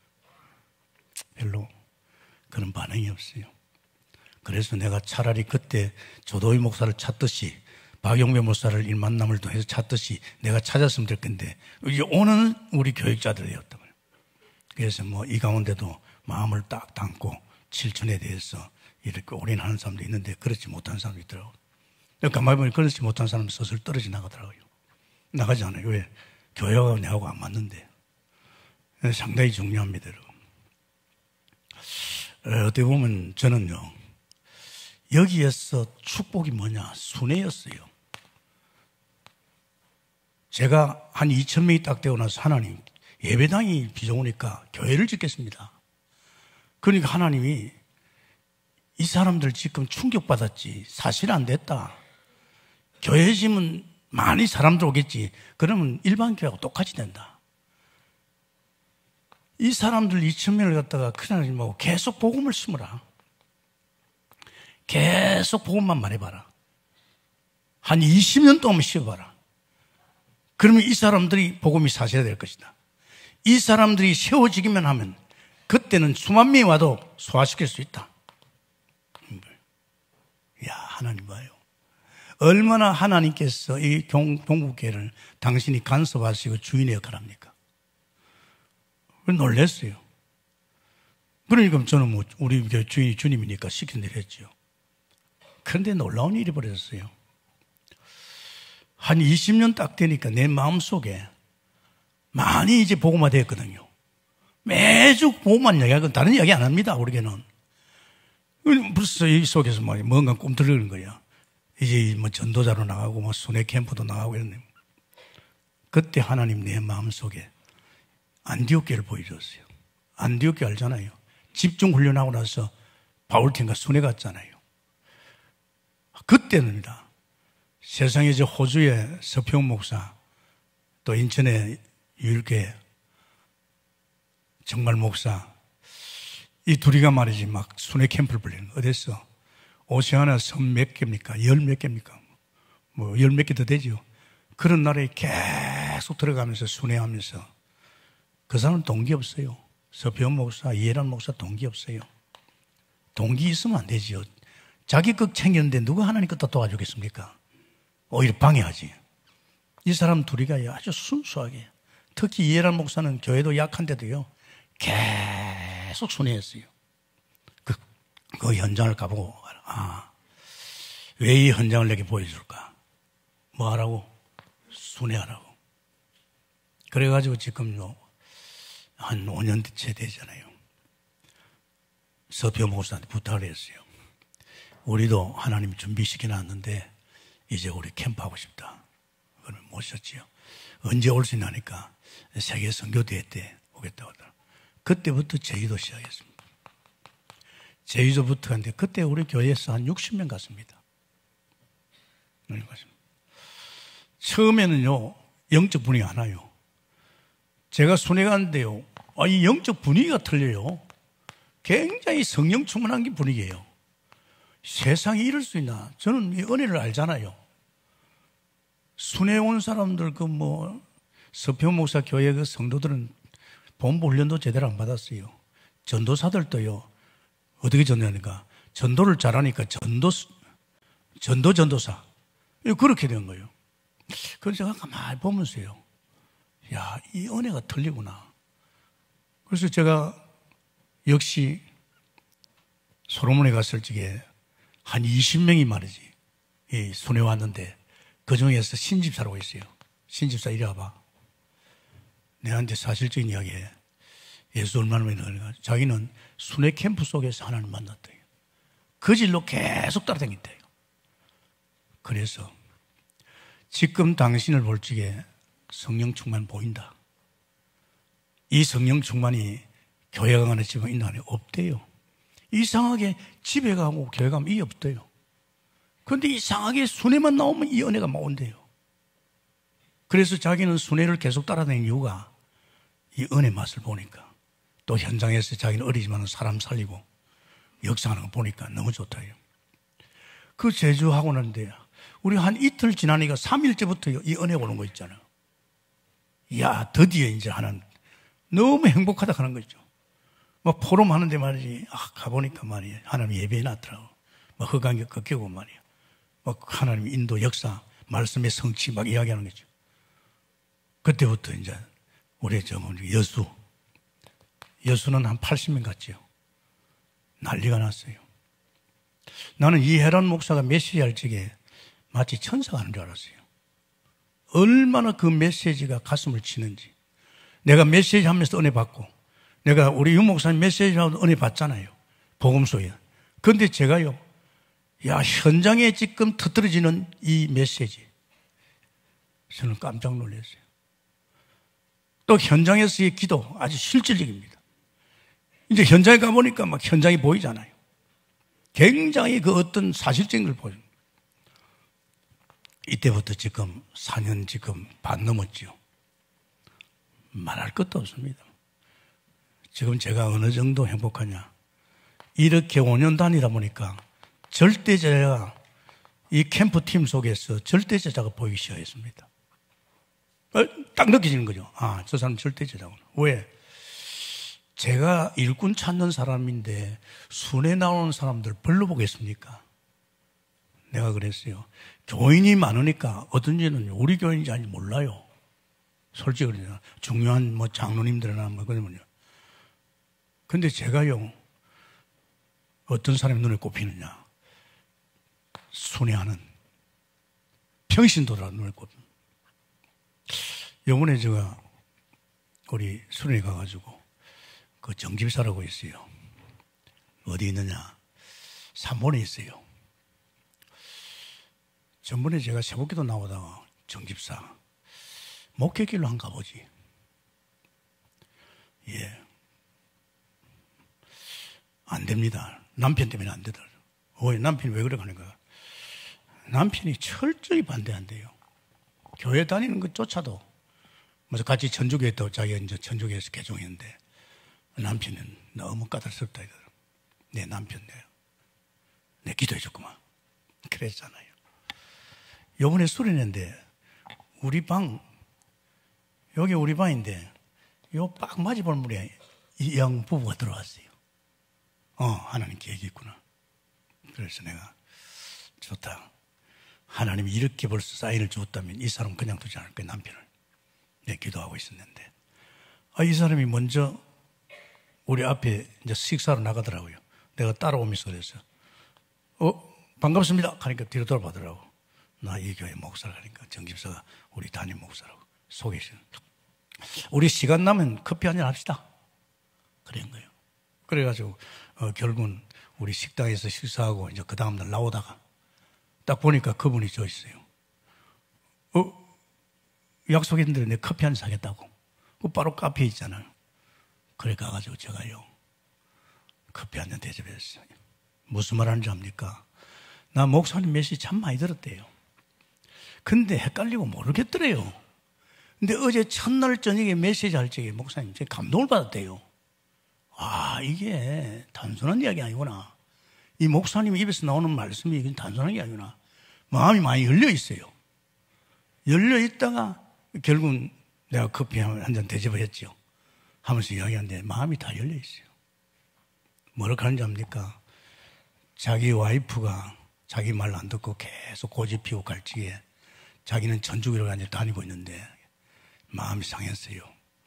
S2: 별로 그런 반응이 없어요. 그래서 내가 차라리 그때 조도희 목사를 찾듯이 박용배 목사를 일 만남을 통해서 찾듯이 내가 찾았으면 될 건데 이제 오는 우리 교육자들이었던 거예요. 그래서 뭐 이 가운데도 마음을 딱 담고 실천에 대해서 이렇게 올인하는 사람도 있는데 그렇지 못한 사람도 있더라고요. 가만히 보면 그렇지 못한 사람은 스스로 떨어져 나가더라고요. 나가지 않아요. 왜? 교회가 내하고 안 맞는데. 상당히 중요합니다, 여러분. 어떻게 보면 저는요, 여기에서 축복이 뭐냐? 순회였어요. 제가 한 2,000명이 딱 되고 나서 하나님, 예배당이 비좁으니까 교회를 짓겠습니다. 그러니까 하나님이 이 사람들 지금 충격받았지. 사실 안 됐다. 교회 지면 많이 사람들 오겠지. 그러면 일반 교회하고 똑같이 된다. 이 사람들 2,000명을 갖다가 하나님하고 계속 복음을 심으라. 계속 복음만 말해봐라. 한 20년 동안 씌워봐라. 그러면 이 사람들이 복음이 사셔야 될 것이다. 이 사람들이 세워지기만 하면 그때는 수만 명이 와도 소화시킬 수 있다. 야, 하나님 봐요. 얼마나 하나님께서 이 동국교회를 당신이 간섭하시고 주인의 역할을 합니까? 놀랐어요. 그러니까 저는 뭐 우리 교회 주인이 주님이니까 시킨 대로 했죠. 그런데 놀라운 일이 벌어졌어요. 한 20년 딱 되니까 내 마음속에 많이 이제 복음화 되었거든요. 매주 복음만 이야기하고 다른 이야기 안 합니다, 우리 교회는. 벌써 이 속에서 막 뭔가 꿈틀거리는 거야. 이제 뭐 전도자로 나가고 뭐 순회 캠프도 나가고 이러네. 그때 하나님 내 마음속에 안디옥 교회를 보여줬어요. 안디옥 교회 알잖아요. 집중 훈련하고 나서 바울팀과 순회 갔잖아요. 그때는입니다. 세상에 저 호주의 서평 목사, 또 인천의 유일교회 정말 목사, 이 둘이가 말이지 막 순회 캠프를 벌리는 거. 어딨어? 오세아나 섬 몇 개입니까? 열 몇 개입니까? 뭐 열 몇 개 더 되죠. 그런 나라에 계속 들어가면서 순회하면서 그 사람은 동기 없어요. 서평 목사, 이해란 목사 동기 없어요. 동기 있으면 안 되지요. 자기 것 챙겼는데 누가 하나님 것 다 도와주겠습니까? 오히려 방해하지. 이 사람 둘이가 아주 순수하게, 특히 이해란 목사는 교회도 약한데도요 계속 순회했어요. 그 현장을 가보고, 왜 이 현장을 내게 보여줄까? 뭐 하라고? 순회하라고. 그래가지고 지금요 한 5년째 되잖아요. 서표 목사한테 부탁을 했어요. 우리도 하나님 준비시켜 놨는데 이제 우리 캠프하고 싶다. 그걸 모셨지요. 언제 올 수 있나니까 세계 선교대회 때 오겠다고 하더라고요. 그때부터 제주도 시작했습니다. 제주도부터 갔는데 그때 우리 교회에서 한 60명 갔습니다. 처음에는요 영적 분위기가 안 와요. 제가 순회 갔는데요, 이 영적 분위기가 틀려요. 굉장히 성령 충만한 게 분위기예요. 세상에 이럴 수 있나? 저는 이 은혜를 알잖아요. 순회 온 사람들 서평 목사 교회 그 성도들은 본부 훈련도 제대로 안 받았어요. 전도사들도요 어떻게 전도하니까 전도를 잘하니까 전도사 그렇게 된 거예요. 그래서 제가 가만히 보면서요, 야, 이 은혜가 틀리구나. 그래서 제가 역시 솔로몬에 갔을 적에 한 20명이 말이지, 이 순회 왔는데 그 중에서 신집사라고 있어요. 신집사 이리 와봐. 내한테 사실적인 이야기해. 예수 얼마나 믿으니까 자기는 순회 캠프 속에서 하나님 만났대요. 그 질로 계속 따라다녔대요. 그래서 지금 당신을 볼 적에 성령 충만 보인다. 이 성령 충만이 교회 가는 집에 있는 안에 없대요. 이상하게 집에 가고 교회 가면 이 없대요. 그런데 이상하게 순회만 나오면 이 은혜가 막 온대요. 그래서 자기는 순회를 계속 따라다니는 이유가 이 은혜 맛을 보니까, 또 현장에서 자기는 어리지만 사람 살리고 역사하는 거 보니까 너무 좋다요. 그 제주하고 난데 우리 한 이틀 지나니까 3일째부터 이 은혜 오는 거 있잖아요. 이야, 드디어 이제 하나님 너무 행복하다 하는 거죠. 막 포럼 하는데 말이지, 가보니까 말이야, 하나님 예배에 놨더라고. 막 흑안경 꺾이고 말이야. 막 하나님 인도 역사, 말씀의 성취 막 이야기하는 거죠. 그때부터 이제 우리 여수는 한 80명 갔지요. 난리가 났어요. 나는 이혜란 목사가 메시지 할 적에 마치 천사가 하는 줄 알았어요. 얼마나 그 메시지가 가슴을 치는지. 내가 메시지 하면서 은혜 받고, 내가 우리 유 목사님 메시지하고 은혜 받잖아요. 복음소에. 그런데 제가요, 야, 현장에 지금 터뜨려지는 이 메시지, 저는 깜짝 놀랐어요. 또 현장에서의 기도 아주 실질적입니다. 이제 현장에 가보니까 막 현장이 보이잖아요. 굉장히 그 어떤 사실적인 걸 보여요. 이때부터 지금 4년 지금 반 넘었죠. 말할 것도 없습니다. 지금 제가 어느 정도 행복하냐. 이렇게 5년 다니다 보니까 절대제자가 이 캠프팀 속에서 절대제자가 보이기 시작했습니다. 딱 느껴지는 거죠. 아, 저 사람 절대제자구나. 왜? 제가 일꾼 찾는 사람인데 순회 나오는 사람들 별로 보겠습니까? 내가 그랬어요. 교인이 많으니까 어떤지는 우리 교인인지 아닌지 몰라요. 솔직히 그러죠. 중요한 뭐 장로님들이나 뭐 그러면요. 근데 제가요, 어떤 사람이 눈에 꼽히느냐. 순회하는 평신도라 눈에 꼽힙니다. 요번에 제가 우리 순회 가가지고 그 정집사라고 있어요. 어디 있느냐? 삼본에 있어요. 전번에 제가 새벽기도 나오다가 정집사 목회길로 한 가보지. 예. 안 됩니다. 남편 때문에 안 되더라고요. 왜? 남편이 왜 그래 가는가? 남편이 철저히 반대한대요. 교회 다니는 것조차도, 먼저 같이 전주교회 했다고 자기가 이제 전주교회에서 개종했는데, 남편은 너무 까다롭다 이거. 내 남편 내 기도해줬구만. 그랬잖아요. 요번에 수련회인데 우리 방, 여기 우리 방인데 요 딱 맞이볼 물에 이 양 부부가 들어왔어요. 하나님 계획이 있구나. 그래서 내가 좋다. 하나님이 이렇게 벌써 사인을 주었다면 이 사람 그냥 두지 않을 거야, 남편을. 내 기도하고 있었는데, 이 사람이 먼저 우리 앞에 이제 식사로 나가더라고요. 내가 따라오면서 그랬어요. 반갑습니다. 하니까 뒤로 돌아보더라고. 나 이 교회 목사라 하니까 정집사가 우리 담임 목사라고 소개시켜. 우리 시간 나면 커피 한잔 합시다. 그런 거예요. 그래가지고 결국은 우리 식당에서 식사하고 이제 그 다음날 나오다가 딱 보니까 그분이 저 있어요. 약속했는데 내 커피 한 잔 사겠다고. 바로 카페에 있잖아요. 그래 가가지고 제가요, 커피 한 잔 대접했어요. 무슨 말 하는지 압니까? 나 목사님 메시지 참 많이 들었대요. 근데 헷갈리고 모르겠더래요. 근데 어제 첫날 저녁에 메시지 할 적에 목사님 제가 감동을 받았대요. 이게 단순한 이야기 아니구나. 이 목사님 입에서 나오는 말씀이 이게 단순한 게 아니구나. 마음이 많이 열려 있어요. 열려 있다가 결국은 내가 커피 한 잔 대접을 했죠. 하면서 이야기하는데 마음이 다 열려 있어요. 뭐라고 하는지 압니까? 자기 와이프가 자기 말 안 듣고 계속 고집 피우고 갈지에 자기는 전주교를 다니고 있는데 마음이 상했어요.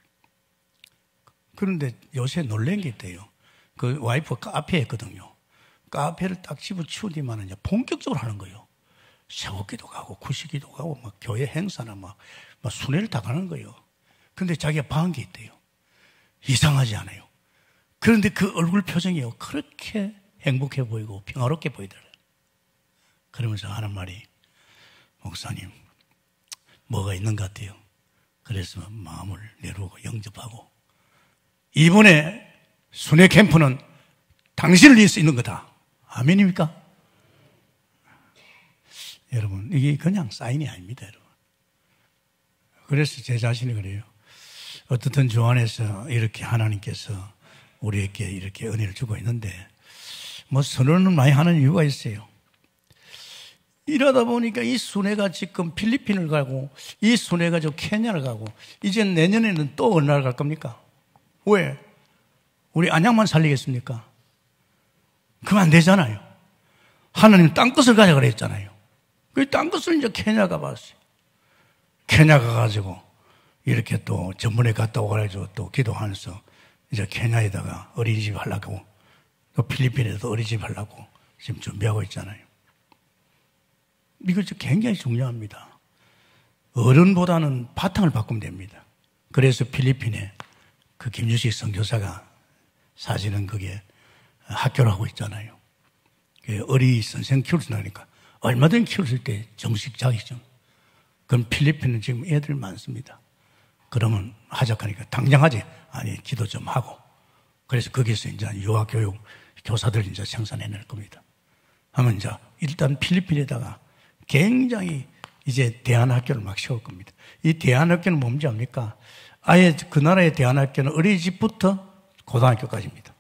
S2: 그런데 요새 놀란 게 있대요. 그 와이프가 카페에 있거든요. 카페를 딱 집어치우더만 이제 본격적으로 하는 거예요. 세워기도 가고 구시기도 가고 막 교회 행사나 막 순회를 다 가는 거예요. 그런데 자기가 봐한 게 있대요. 이상하지 않아요. 그런데 그 얼굴 표정이요. 그렇게 행복해 보이고 평화롭게 보이더라고요. 그러면서 하는 말이, 목사님, 뭐가 있는 것 같아요. 그래서 마음을 내려오고 영접하고, 이번에 순회 캠프는 당신을 위해서 있는 거다. 아멘입니까? 여러분, 이게 그냥 사인이 아닙니다, 여러분. 그래서 제 자신이 그래요. 어떻든 주 안에서 이렇게 하나님께서 우리에게 이렇게 은혜를 주고 있는데, 뭐 선언을 많이 하는 이유가 있어요. 이러다 보니까 이 순회가 지금 필리핀을 가고, 이 순회가 저 케냐를 가고, 이제 내년에는 또 어느 나라 갈 겁니까? 왜? 우리 안양만 살리겠습니까? 그러면 안 되잖아요. 하나님 땅끝을 가자 그랬잖아요. 그 땅끝을 이제 케냐 가봤어요. 케냐 가가지고 이렇게 또 전번에 갔다 오가지고 또 기도하면서 이제 케냐에다가 어린이집 하려고, 또 필리핀에도 어린이집 하려고 지금 준비하고 있잖아요. 이거 굉장히 중요합니다. 어른보다는 바탕을 바꾸면 됩니다. 그래서 필리핀에 그 김주식 선교사가 사실은 그게 학교를 하고 있잖아요. 어린이 선생 키우려니까 얼마든지 키울 수 있대, 정식 자격증. 그럼 필리핀은 지금 애들 많습니다. 그러면 하자하니까 당장 하지. 아니, 기도 좀 하고. 그래서 거기서 이제 유아교육 교사들 이제 생산해낼 겁니다. 하면 이제 일단 필리핀에다가 굉장히 이제 대안학교를 막 세울 겁니다. 이 대안학교는 뭔지 압니까? 아예 그 나라의 대안학교는 어린이집부터 고등학교까지입니다.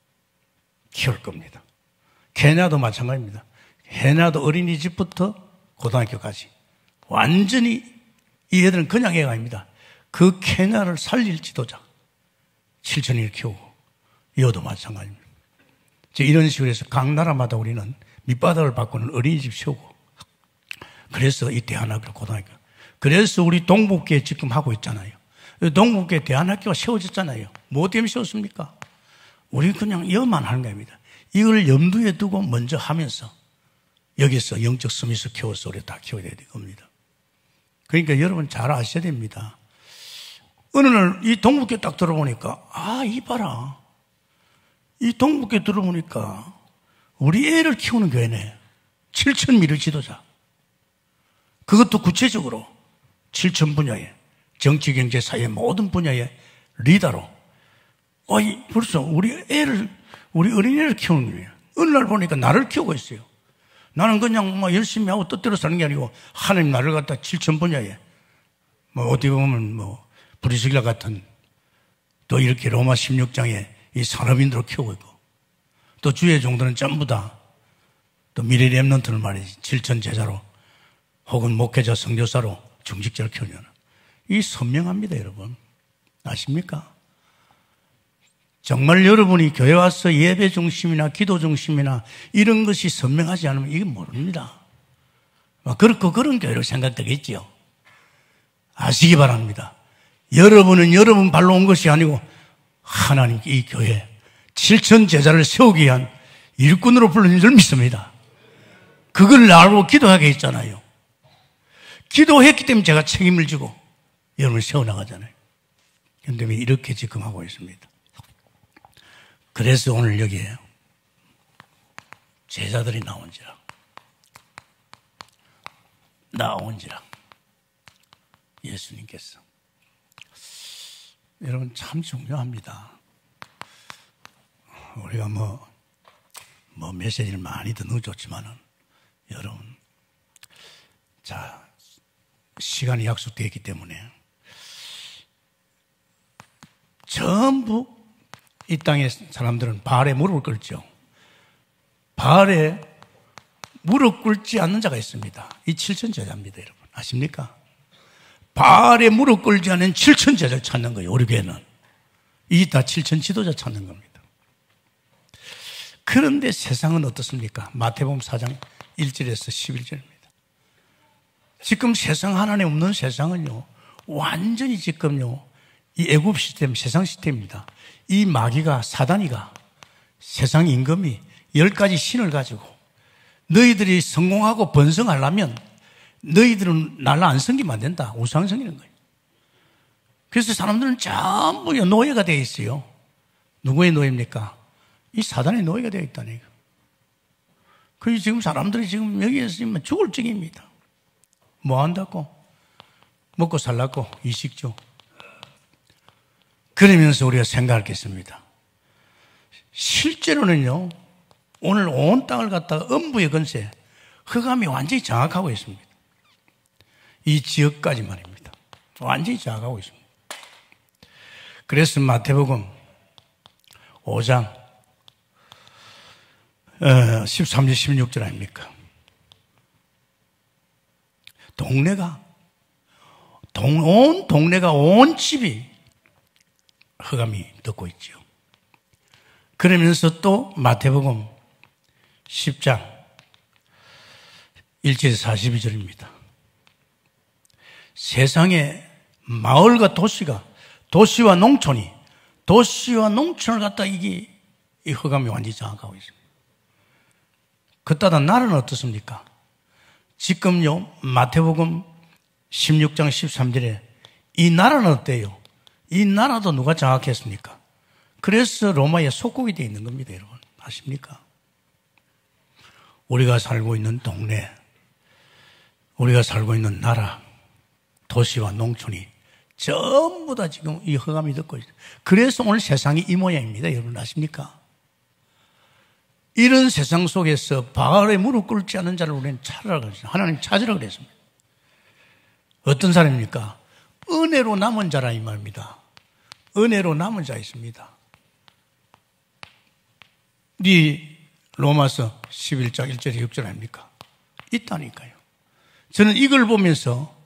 S2: 키울 겁니다. 케냐도 마찬가지입니다. 케냐도 어린이집부터 고등학교까지. 완전히 이 애들은 그냥 애가 아닙니다. 그 케냐를 살릴 지도자 7,000일 키우고, 이어도 마찬가지입니다. 이런 식으로 해서 각 나라마다 우리는 밑바닥을 바꾸는 어린이집 세우고, 그래서 이 대안학교, 고등학교. 그래서 우리 동북교회 지금 하고 있잖아요. 동북교회 대안학교가 세워졌잖아요. 뭐 때문에 세웠습니까? 우리 그냥 이것만 하는 겁니다. 이걸 염두에 두고 먼저 하면서 여기서 영적 스미스 키워서 우리 다 키워야 될 겁니다. 그러니까 여러분 잘 아셔야 됩니다. 어느 날 이 동북교회 딱 들어보니까, 이봐라. 이 동북교회 들어보니까 우리 애를 키우는 교회네. 7,000미를 지도자. 그것도 구체적으로 7,000 분야에, 정치, 경제, 사회 모든 분야의 리더로. 벌써 우리 어린이를 키우는 거예요. 어느 날 보니까 나를 키우고 있어요. 나는 그냥 열심히 하고 뜻대로 사는 게 아니고, 하나님 나를 갖다 7,000 분야에, 어디 보면 브리스길라 같은, 또 이렇게 로마 16장에 이 산업인들을 키우고 있고, 또 주의 종들은 전부 다, 또 미래 렘넌트를 말이지, 7,000 제자로, 혹은 목회자, 선교사로 중직자를 키우려는. 이 선명합니다, 여러분. 아십니까? 정말 여러분이 교회 와서 예배 중심이나 기도 중심이나 이런 것이 선명하지 않으면 이게 모릅니다. 그렇고 그런 교회로 생각되겠지요. 아시기 바랍니다. 여러분은 여러분 발로 온 것이 아니고 하나님 이 교회 7,000 제자를 세우기 위한 일꾼으로 불러준 줄 믿습니다. 그걸 알고 기도하게 했잖아요. 기도했기 때문에 제가 책임을 지고 여러분을 세워나가잖아요. 그런데 이렇게 지금 하고 있습니다. 그래서 오늘 여기에 제자들이 나온지라 예수님께서. 여러분 참 중요합니다. 우리가 메시지를 많이 듣는 건 좋지만은, 여러분, 시간이 약속되어 있기 때문에 전부 이 땅의 사람들은 바알에 무릎을 꿇죠. 바알에 무릎 꿇지 않는 자가 있습니다. 이 7,000 제자입니다, 여러분. 아십니까? 바알에 무릎 꿇지 않은 7,000 제자를 찾는 거예요, 우리 교회는. 이 다 7,000 지도자 찾는 겁니다. 그런데 세상은 어떻습니까? 마태복음 4장 1절에서 11절입니다. 지금 세상, 하나님 없는 세상은요, 완전히 지금요, 이 애굽 시스템, 세상 시스템입니다. 이 마귀가, 사단이가, 세상 임금이 10가지 신을 가지고 너희들이 성공하고 번성하려면 너희들은 날라 안 섬기면 안 된다. 우상 섬기는 거예요. 그래서 사람들은 전부 노예가 되어 있어요. 누구의 노예입니까? 이 사단의 노예가 되어 있다는 얘기예요. 그래서 지금 사람들이 지금 여기에서 죽을 적입니다. 뭐 한다고? 먹고 살라고 이식죠. 그러면서 우리가 생각할 게 있습니다. 실제로는요, 오늘 온 땅을 갖다가 음부의 권세, 흑암이 완전히 장악하고 있습니다. 이 지역까지 말입니다. 완전히 장악하고 있습니다. 그래서 마태복음 5장 13절 16절 아닙니까? 온 동네가 온 집이 흑암이 덮고 있죠. 그러면서 또 마태복음 10장 1절에서 42절입니다. 세상에 마을과 도시와 농촌을 갖다 이 흑암이 완전히 장악하고 있습니다. 그따다 나라는 어떻습니까? 지금요, 마태복음 16장 13절에 이 나라는 어때요? 이 나라도 누가 장악했습니까? 그래서 로마의 속국이 되어 있는 겁니다, 여러분. 아십니까? 우리가 살고 있는 동네, 우리가 살고 있는 나라, 도시와 농촌이 전부 다 지금 이 흑암이 덮고 있어요. 그래서 오늘 세상이 이 모양입니다, 여러분. 아십니까? 이런 세상 속에서 바알에 무릎 꿇지 않는 자를 우리는 찾으라 그랬어요. 하나님 찾으라 그랬습니다. 어떤 사람입니까? 은혜로 남은 자라 이 말입니다. 은혜로 남은 자 있습니다. 로마서 11장 1절에 6절 아닙니까? 있다니까요. 저는 이걸 보면서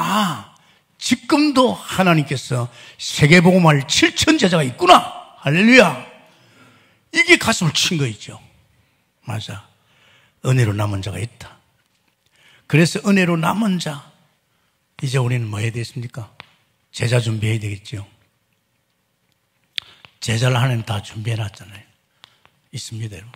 S2: 지금도 하나님께서 세계복음할 7천 제자가 있구나. 할렐루야. 이게 가슴을 친 거있죠. 맞아. 은혜로 남은 자가 있다. 그래서 은혜로 남은 자, 이제 우리는 뭐 해야 되겠습니까? 제자 준비해야 되겠죠. 제자를 하나님 다 준비해놨잖아요. 있습니다, 여러분.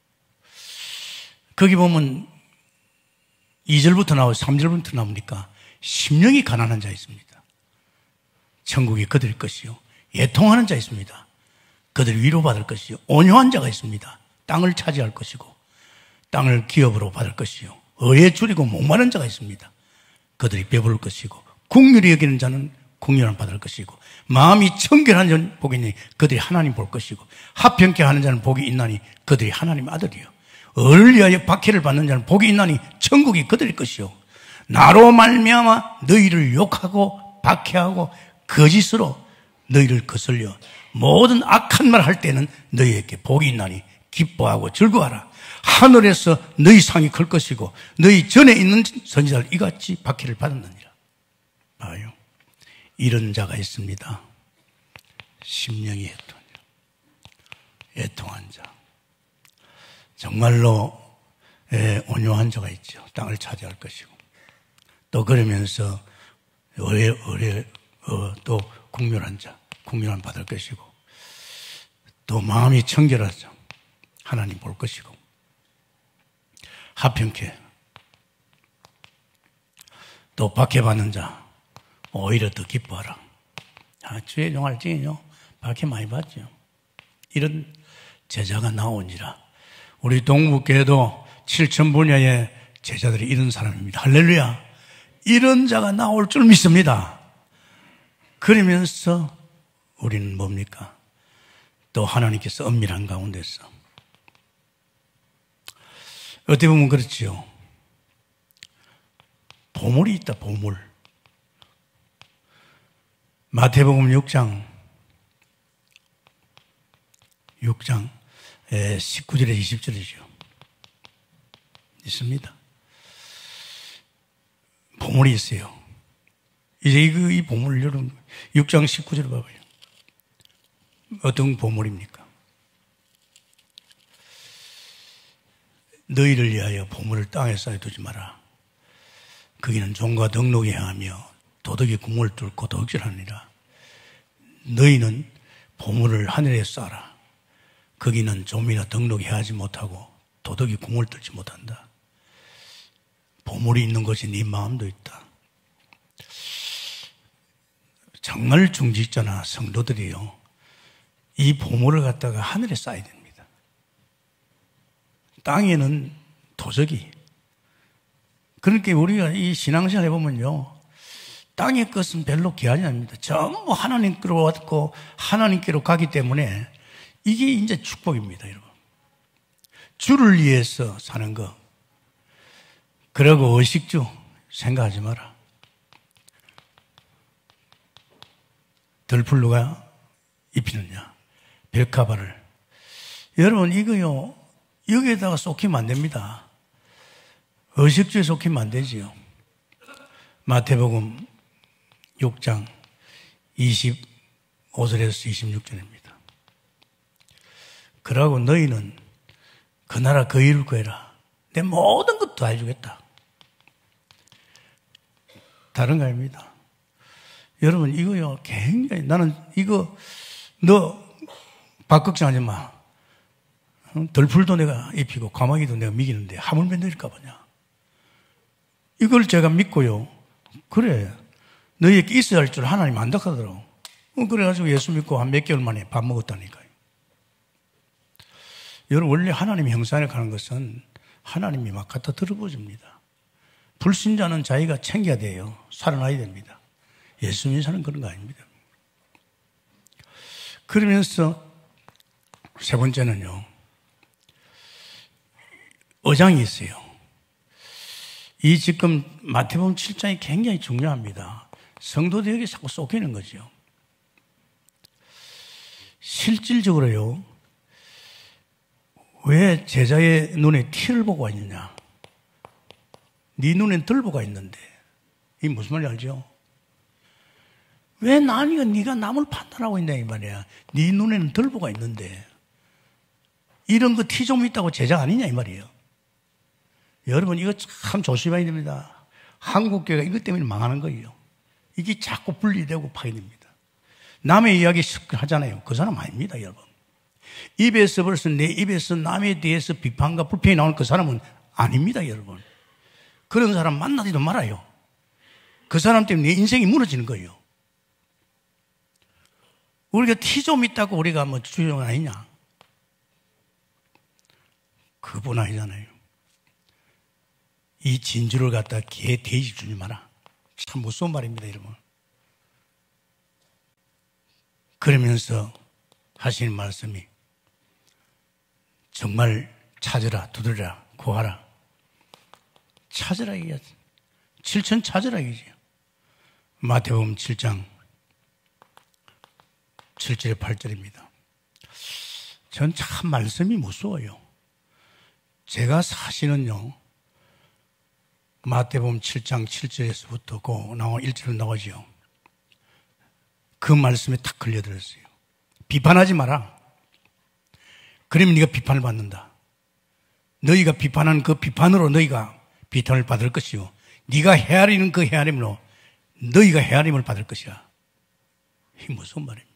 S2: 거기 보면 2절부터 나오고 3절부터 나오니까 심령이 가난한 자 있습니다. 천국이 그들의 것이요. 애통하는 자 있습니다. 그들 위로받을 것이요. 온유한 자가 있습니다. 땅을 차지할 것이고 땅을 기업으로 받을 것이요. 의에 줄이고 목마른 자가 있습니다. 그들이 배부를 것이고 긍휼히 여기는 자는 긍휼함 받을 것이고 마음이 청결한 자는 복이 있나니 그들이 하나님 볼 것이고 합평케 하는 자는 복이 있나니 그들이 하나님 아들이요. 의를 위하여 박해를 받는 자는 복이 있나니 천국이 그들의 것이요. 나로 말미암아 너희를 욕하고 박해하고 거짓으로 너희를 거슬려 모든 악한 말 할 때는 너희에게 복이 있나니 기뻐하고 즐거워하라. 하늘에서 너희 상이 클 것이고 너희 전에 있는 선지자를 이같이 박해를 받았느니라. 봐요. 이런 자가 있습니다. 심령이 애통한 자. 정말로 온유한 자가 있죠. 땅을 차지할 것이고 또 그러면서 또 긍휼한 자, 긍휼함 받을 것이고 또 마음이 청결한 자, 하나님 볼 것이고 합평케 또 박해받는 자 오히려 더 기뻐하라. 주의 종할 징이요 박해 많이 받죠. 이런 제자가 나오니라. 우리 동북교회도 7천 분야의 제자들이 이런 사람입니다. 할렐루야. 이런 자가 나올 줄 믿습니다. 그러면서 우리는 뭡니까? 또 하나님께서 엄밀한 가운데서 어떻게 보면 그렇지요. 보물이 있다. 보물. 마태복음 6장 19절에 20절이죠. 있습니다. 보물이 있어요. 이제 이 보물을 여러분 6장 19절 봐봐요. 어떤 보물입니까? 너희를 위하여 보물을 땅에 쌓아두지 마라. 거기는 종과 덕록이 행하며 도덕이 궁을 뚫고 덕질하느니라. 너희는 보물을 하늘에 쌓아라. 거기는 좀이나 등록해야 하지 못하고 도덕이 궁을 뚫지 못한다. 보물이 있는 곳이 네 마음도 있다. 정말 중직자나 성도들이요, 이 보물을 갖다가 하늘에 쌓아야 됩니다. 땅에는 도적이. 그러니까 우리가 이 신앙생활 해보면요, 땅의 것은 별로 귀하지 않습니다. 전부 하나님께로 왔고 하나님께로 가기 때문에 이게 이제 축복입니다, 여러분. 주를 위해서 사는 거. 그러고 의식주 생각하지 마라. 덜풀 누가 입히느냐? 벨카바를. 여러분, 이거요, 여기에다가 쏟기면 안 됩니다. 의식주에 쏟기면 안 되지요. 마태복음 6장 25절에서 26절입니다. 그러고 너희는 그 나라 그 일을 구해라. 내 모든 것도 다 해주겠다. 다른 거 아닙니다. 여러분, 이거요, 굉장히, 나는 이거, 너, 박 걱정하지 마. 덜풀도 내가 입히고, 과마귀도 내가 미기는데, 하물며 너일까 보냐. 이걸 제가 믿고요. 그래. 너희에게 있어야 할 줄 하나님 안다 하더라고. 그래가지고 예수 믿고 한 몇 개월 만에 밥 먹었다니까요. 여러분, 원래 하나님 형상에 가는 것은 하나님이 막 갖다 들어보줍니다. 불신자는 자기가 챙겨야 돼요. 살아나야 됩니다. 예수 믿는 사람은 그런 거 아닙니다. 그러면서 세 번째는요, 어장이 있어요. 이 지금 마태복음 7장이 굉장히 중요합니다. 성도들에게 자꾸 쏟기는 거죠. 실질적으로요, 왜 제자의 눈에 티를 보고 있느냐? 네 눈엔 들보가 있는데, 이게 무슨 말인지 알죠? 왜 네가 남을 판단하고 있냐 이 말이야. 네 눈에는 들보가 있는데 이런 거 티 좀 있다고 제자 아니냐 이 말이에요. 여러분, 이거 참 조심해야 됩니다. 한국교회가 이것 때문에 망하는 거예요. 이게 자꾸 분리되고 파괴됩니다. 남의 이야기 하잖아요. 그 사람 아닙니다, 여러분. 입에서 벌써 내 입에서 남에 대해서 비판과 불평이 나오는 그 사람은 아닙니다, 여러분. 그런 사람 만나지도 말아요. 그 사람 때문에 내 인생이 무너지는 거예요. 우리가 티 좀 있다고 우리가 뭐 주용 아니냐? 그분 아니잖아요. 이 진주를 갖다 개 돼지 주지 마라. 참 무서운 말입니다, 여러분. 그러면서 하시는 말씀이 정말 찾으라, 두드리라, 구하라. 찾으라 이게 7천 찾으라 이거지. 마태복음 7장 7절에 8절입니다. 전 참 말씀이 무서워요. 제가 사실은요, 마태복음 7장 7절에서부터 그 나와 1절로 나오죠. 그 말씀에 탁 걸려들었어요. 비판하지 마라. 그러면 네가 비판을 받는다. 너희가 비판한 그 비판으로 너희가 비탄을 받을 것이요, 네가 헤아리는 그 헤아림으로 너희가 헤아림을 받을 것이야. 이게 무슨 말입니까?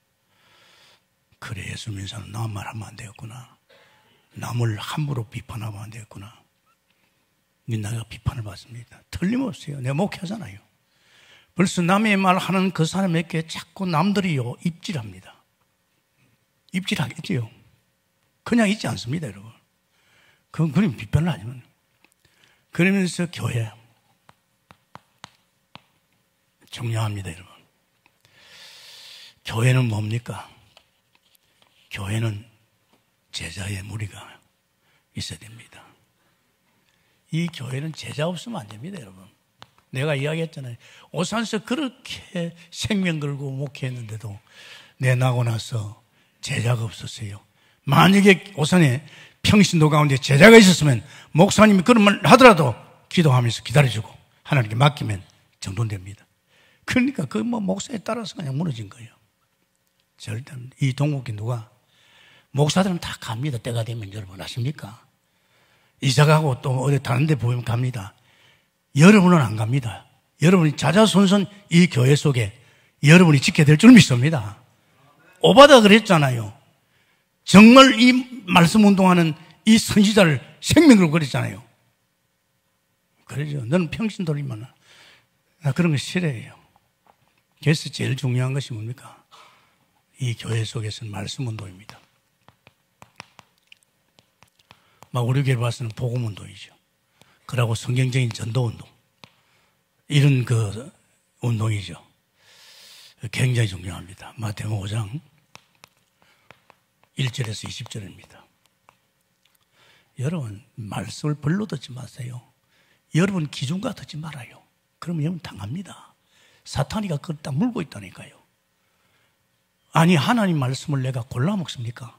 S2: 그래, 예수 믿는 사람은 남 말하면 안 되겠구나. 남을 함부로 비판하면 안 되겠구나. 내가 비판을 받습니다. 틀림없어요. 내가 목회하잖아요. 벌써 남의 말하는 그 사람에게 자꾸 남들이요 입질합니다. 입질하겠지요. 그냥 있지 않습니다, 여러분. 그건 그냥 비판을 하지만. 그러면서 교회 중요합니다, 여러분. 교회는 뭡니까? 교회는 제자의 무리가 있어야 됩니다. 이 교회는 제자 없으면 안 됩니다, 여러분. 내가 이야기했잖아요. 오산에서 그렇게 생명 걸고 목회했는데도 내 나고 나서 제자가 없었어요. 만약에 오산에 평신도 가운데 제자가 있었으면 목사님이 그런 말 하더라도 기도하면서 기다려주고 하나님께 맡기면 정돈됩니다. 그러니까 그 목사에 따라서 그냥 무너진 거예요. 절대 이 동국이 누가 목사들은 다 갑니다. 때가 되면 여러분 아십니까? 이사 가고 또 어디 다른 데 보면 갑니다. 여러분은 안 갑니다. 여러분이 자자손손 이 교회 속에 여러분이 지켜야 될 줄 믿습니다. 오바다 그랬잖아요. 정말 이 말씀 운동하는 이 선지자를 생명으로 그랬잖아요. 그러죠. 너는 평신 돌리면 나 그런 거 싫어해요. 그래서 제일 중요한 것이 뭡니까? 이 교회 속에서는 말씀 운동입니다. 막 우리 교회 봐서는 복음 운동이죠. 그러고 성경적인 전도 운동. 이런 그 운동이죠. 굉장히 중요합니다. 마태복음 5장 1절에서 20절입니다. 여러분, 말씀을 별로 듣지 마세요. 여러분 기준과 듣지 말아요. 그러면 여러분 당합니다. 사탄이가 그걸 딱 물고 있다니까요. 아니, 하나님 말씀을 내가 골라 먹습니까?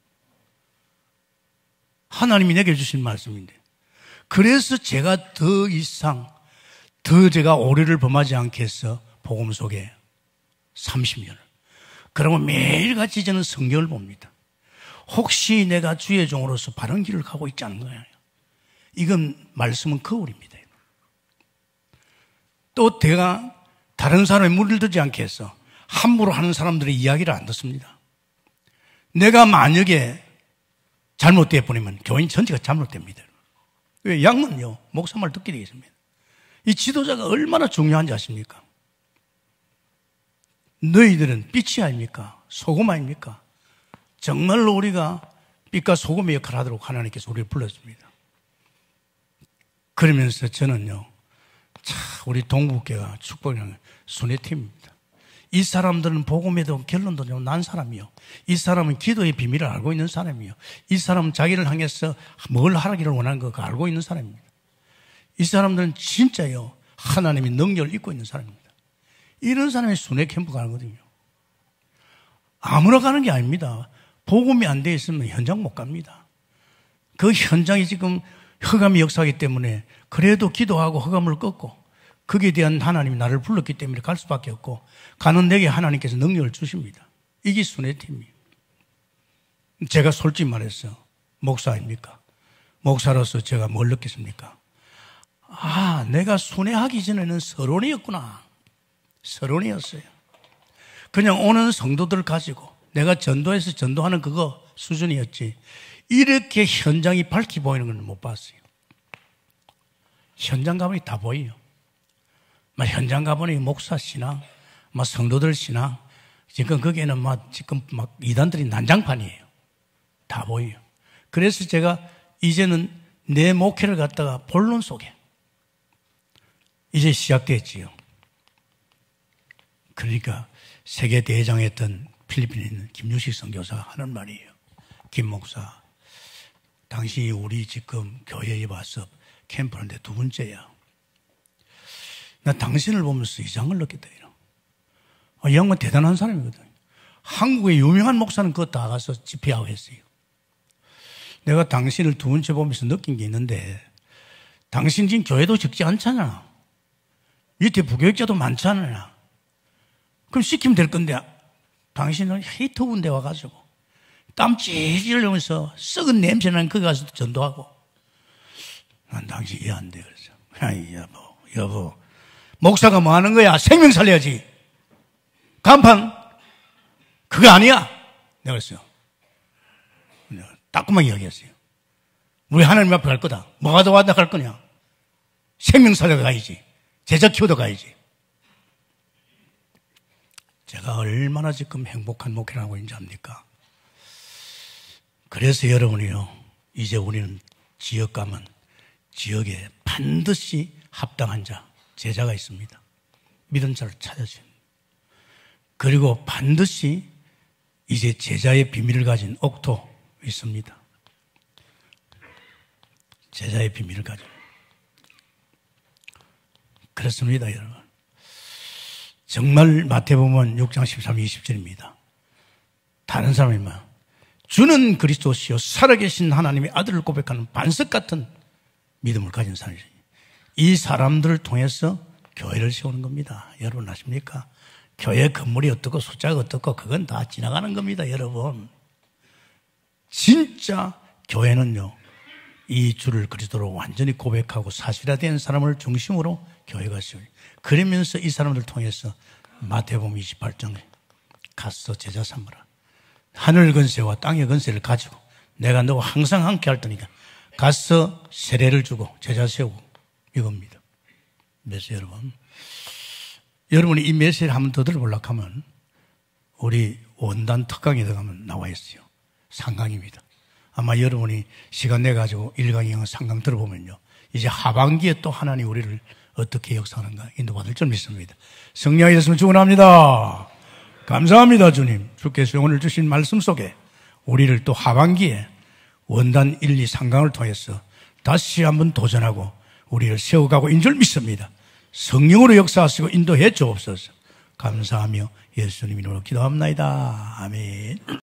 S2: 하나님이 내게 주신 말씀인데. 그래서 제가 더 이상 제가 오류를 범하지 않게 해서 복음 속에 30년을. 그러면 매일같이 저는 성경을 봅니다. 혹시 내가 주의 종으로서 바른 길을 가고 있지 않은 거예요. 이건 말씀은 거울입니다. 또 내가 다른 사람의 물을 듣지 않게 해서 함부로 하는 사람들의 이야기를 안 듣습니다. 내가 만약에 잘못되어 버리면 교인 전체가 잘못됩니다. 왜? 양은요, 목사 말 듣게 되겠습니다. 이 지도자가 얼마나 중요한지 아십니까? 너희들은 빛이 아닙니까? 소금 아닙니까? 정말로 우리가 빛과 소금의 역할을 하도록 하나님께서 우리를 불렀습니다. 그러면서 저는요, 우리 동국교회가 축복이라는 순회 팀입니다. 이 사람들은 복음에도 결론도 좀 난 사람이요. 이 사람은 기도의 비밀을 알고 있는 사람이요. 이 사람은 자기를 향해서 뭘 하기를 원하는 거 알고 있는 사람입니다. 이 사람들은 진짜요, 하나님의 능력을 잊고 있는 사람입니다. 이런 사람이 순회 캠프 가거든요. 아무나 가는 게 아닙니다. 복음이 안 돼 있으면 현장 못 갑니다. 그 현장이 지금 흑암의 역사이기 때문에 그래도 기도하고 흑암을 꺾고 거기에 대한 하나님이 나를 불렀기 때문에 갈 수밖에 없고, 가는 내게 하나님께서 능력을 주십니다. 이게 순회팀이에요. 제가 솔직히 말해서 목사 아닙니까? 목사로서 제가 뭘 느꼈습니까? 아, 내가 순회하기 전에는 서론이었구나. 서론이었어요. 그냥 오는 성도들 가지고 내가 전도해서 전도하는 그거 수준이었지, 이렇게 현장이 밝히 보이는 건 못 봤어요. 현장 가보니 다 보여요. 막 현장 가보니 목사 신앙, 막 성도들 신앙, 지금 거기에는 지금 이단들이 난장판이에요. 다 보여요. 그래서 제가 이제는 내 목회를 갖다가 본론 속에 이제 시작됐지요. 그러니까 세계 대회장했던 필리핀에 있는 김유식 선교사가 하는 말이에요. 김 목사, 당신이 우리 지금 교회에 와서 캠프하는데 두 번째야. 나 당신을 보면서 이상을 느꼈다. 이 양반 대단한 사람이거든. 한국의 유명한 목사는 그거 다 가서 집회하고 했어요. 내가 당신을 두 번째 보면서 느낀 게 있는데, 당신 지금 교회도 적지 않잖아. 밑에 부교육자도 많잖아요. 그럼 시키면 될 건데, 당신은 헤이터 군데 와가지고 땀 찔찔 흘리면서 썩은 냄새나는 거기 가서 전도하고. 난 당신 이해 안 돼. 그래서, 아이, 여보. 목사가 뭐 하는 거야? 생명 살려야지. 간판, 그거 아니야. 내가 그랬어요. 따끔하게 이야기했어요. 우리 하나님 앞에 갈 거다. 뭐가 더 왔다 갈 거냐? 생명 살려 가야지. 제자 키우러 가야지. 제가 얼마나 지금 행복한 목회를 하고 있는지 압니까? 그래서 여러분이요, 이제 우리는 지역 가면 지역에 반드시 합당한 자, 제자가 있습니다. 믿은 자를 찾아줘요. 그리고 반드시 이제 제자의 비밀을 가진 옥토 있습니다. 제자의 비밀을 가진. 그렇습니다, 여러분. 정말 마태복음 6장 13, 20절입니다. 다른 사람이 막 주는 그리스도시요 살아계신 하나님의 아들을 고백하는 반석 같은 믿음을 가진 사람이죠. 이 사람들을 통해서 교회를 세우는 겁니다. 여러분 아십니까? 교회 건물이 어떻고 숫자가 어떻고 그건 다 지나가는 겁니다. 여러분, 진짜 교회는요, 이 주를 그리스도로 완전히 고백하고 사실화된 사람을 중심으로 교회가 세워요. 그러면서 이 사람들 통해서 마태복음 28장에 가서 제자 삼으라. 하늘 건세와 땅의 건세를 가지고 내가 너와 항상 함께 할 테니까 가서 세례를 주고 제자 세우고 이겁니다. 그래서 여러분이 이 메시지를 한번 더 들어보려고 하면 우리 원단 특강에 들어가면 나와 있어요. 상강입니다. 아마 여러분이 시간 내가지고 1강, 2강, 3강 들어보면요. 이제 하반기에 또 하나님 우리를 어떻게 역사하는가 인도받을 줄 믿습니다. 성령이 됐으면 축원합니다. 감사합니다, 주님. 주께서 오늘 주신 말씀 속에 우리를 또 하반기에 원단 1, 2, 3강을 통해서 다시 한번 도전하고 우리를 세워가고 있는 줄 믿습니다. 성령으로 역사하시고 인도해 주옵소서. 감사하며 예수님 이름으로 기도합니다. 아멘.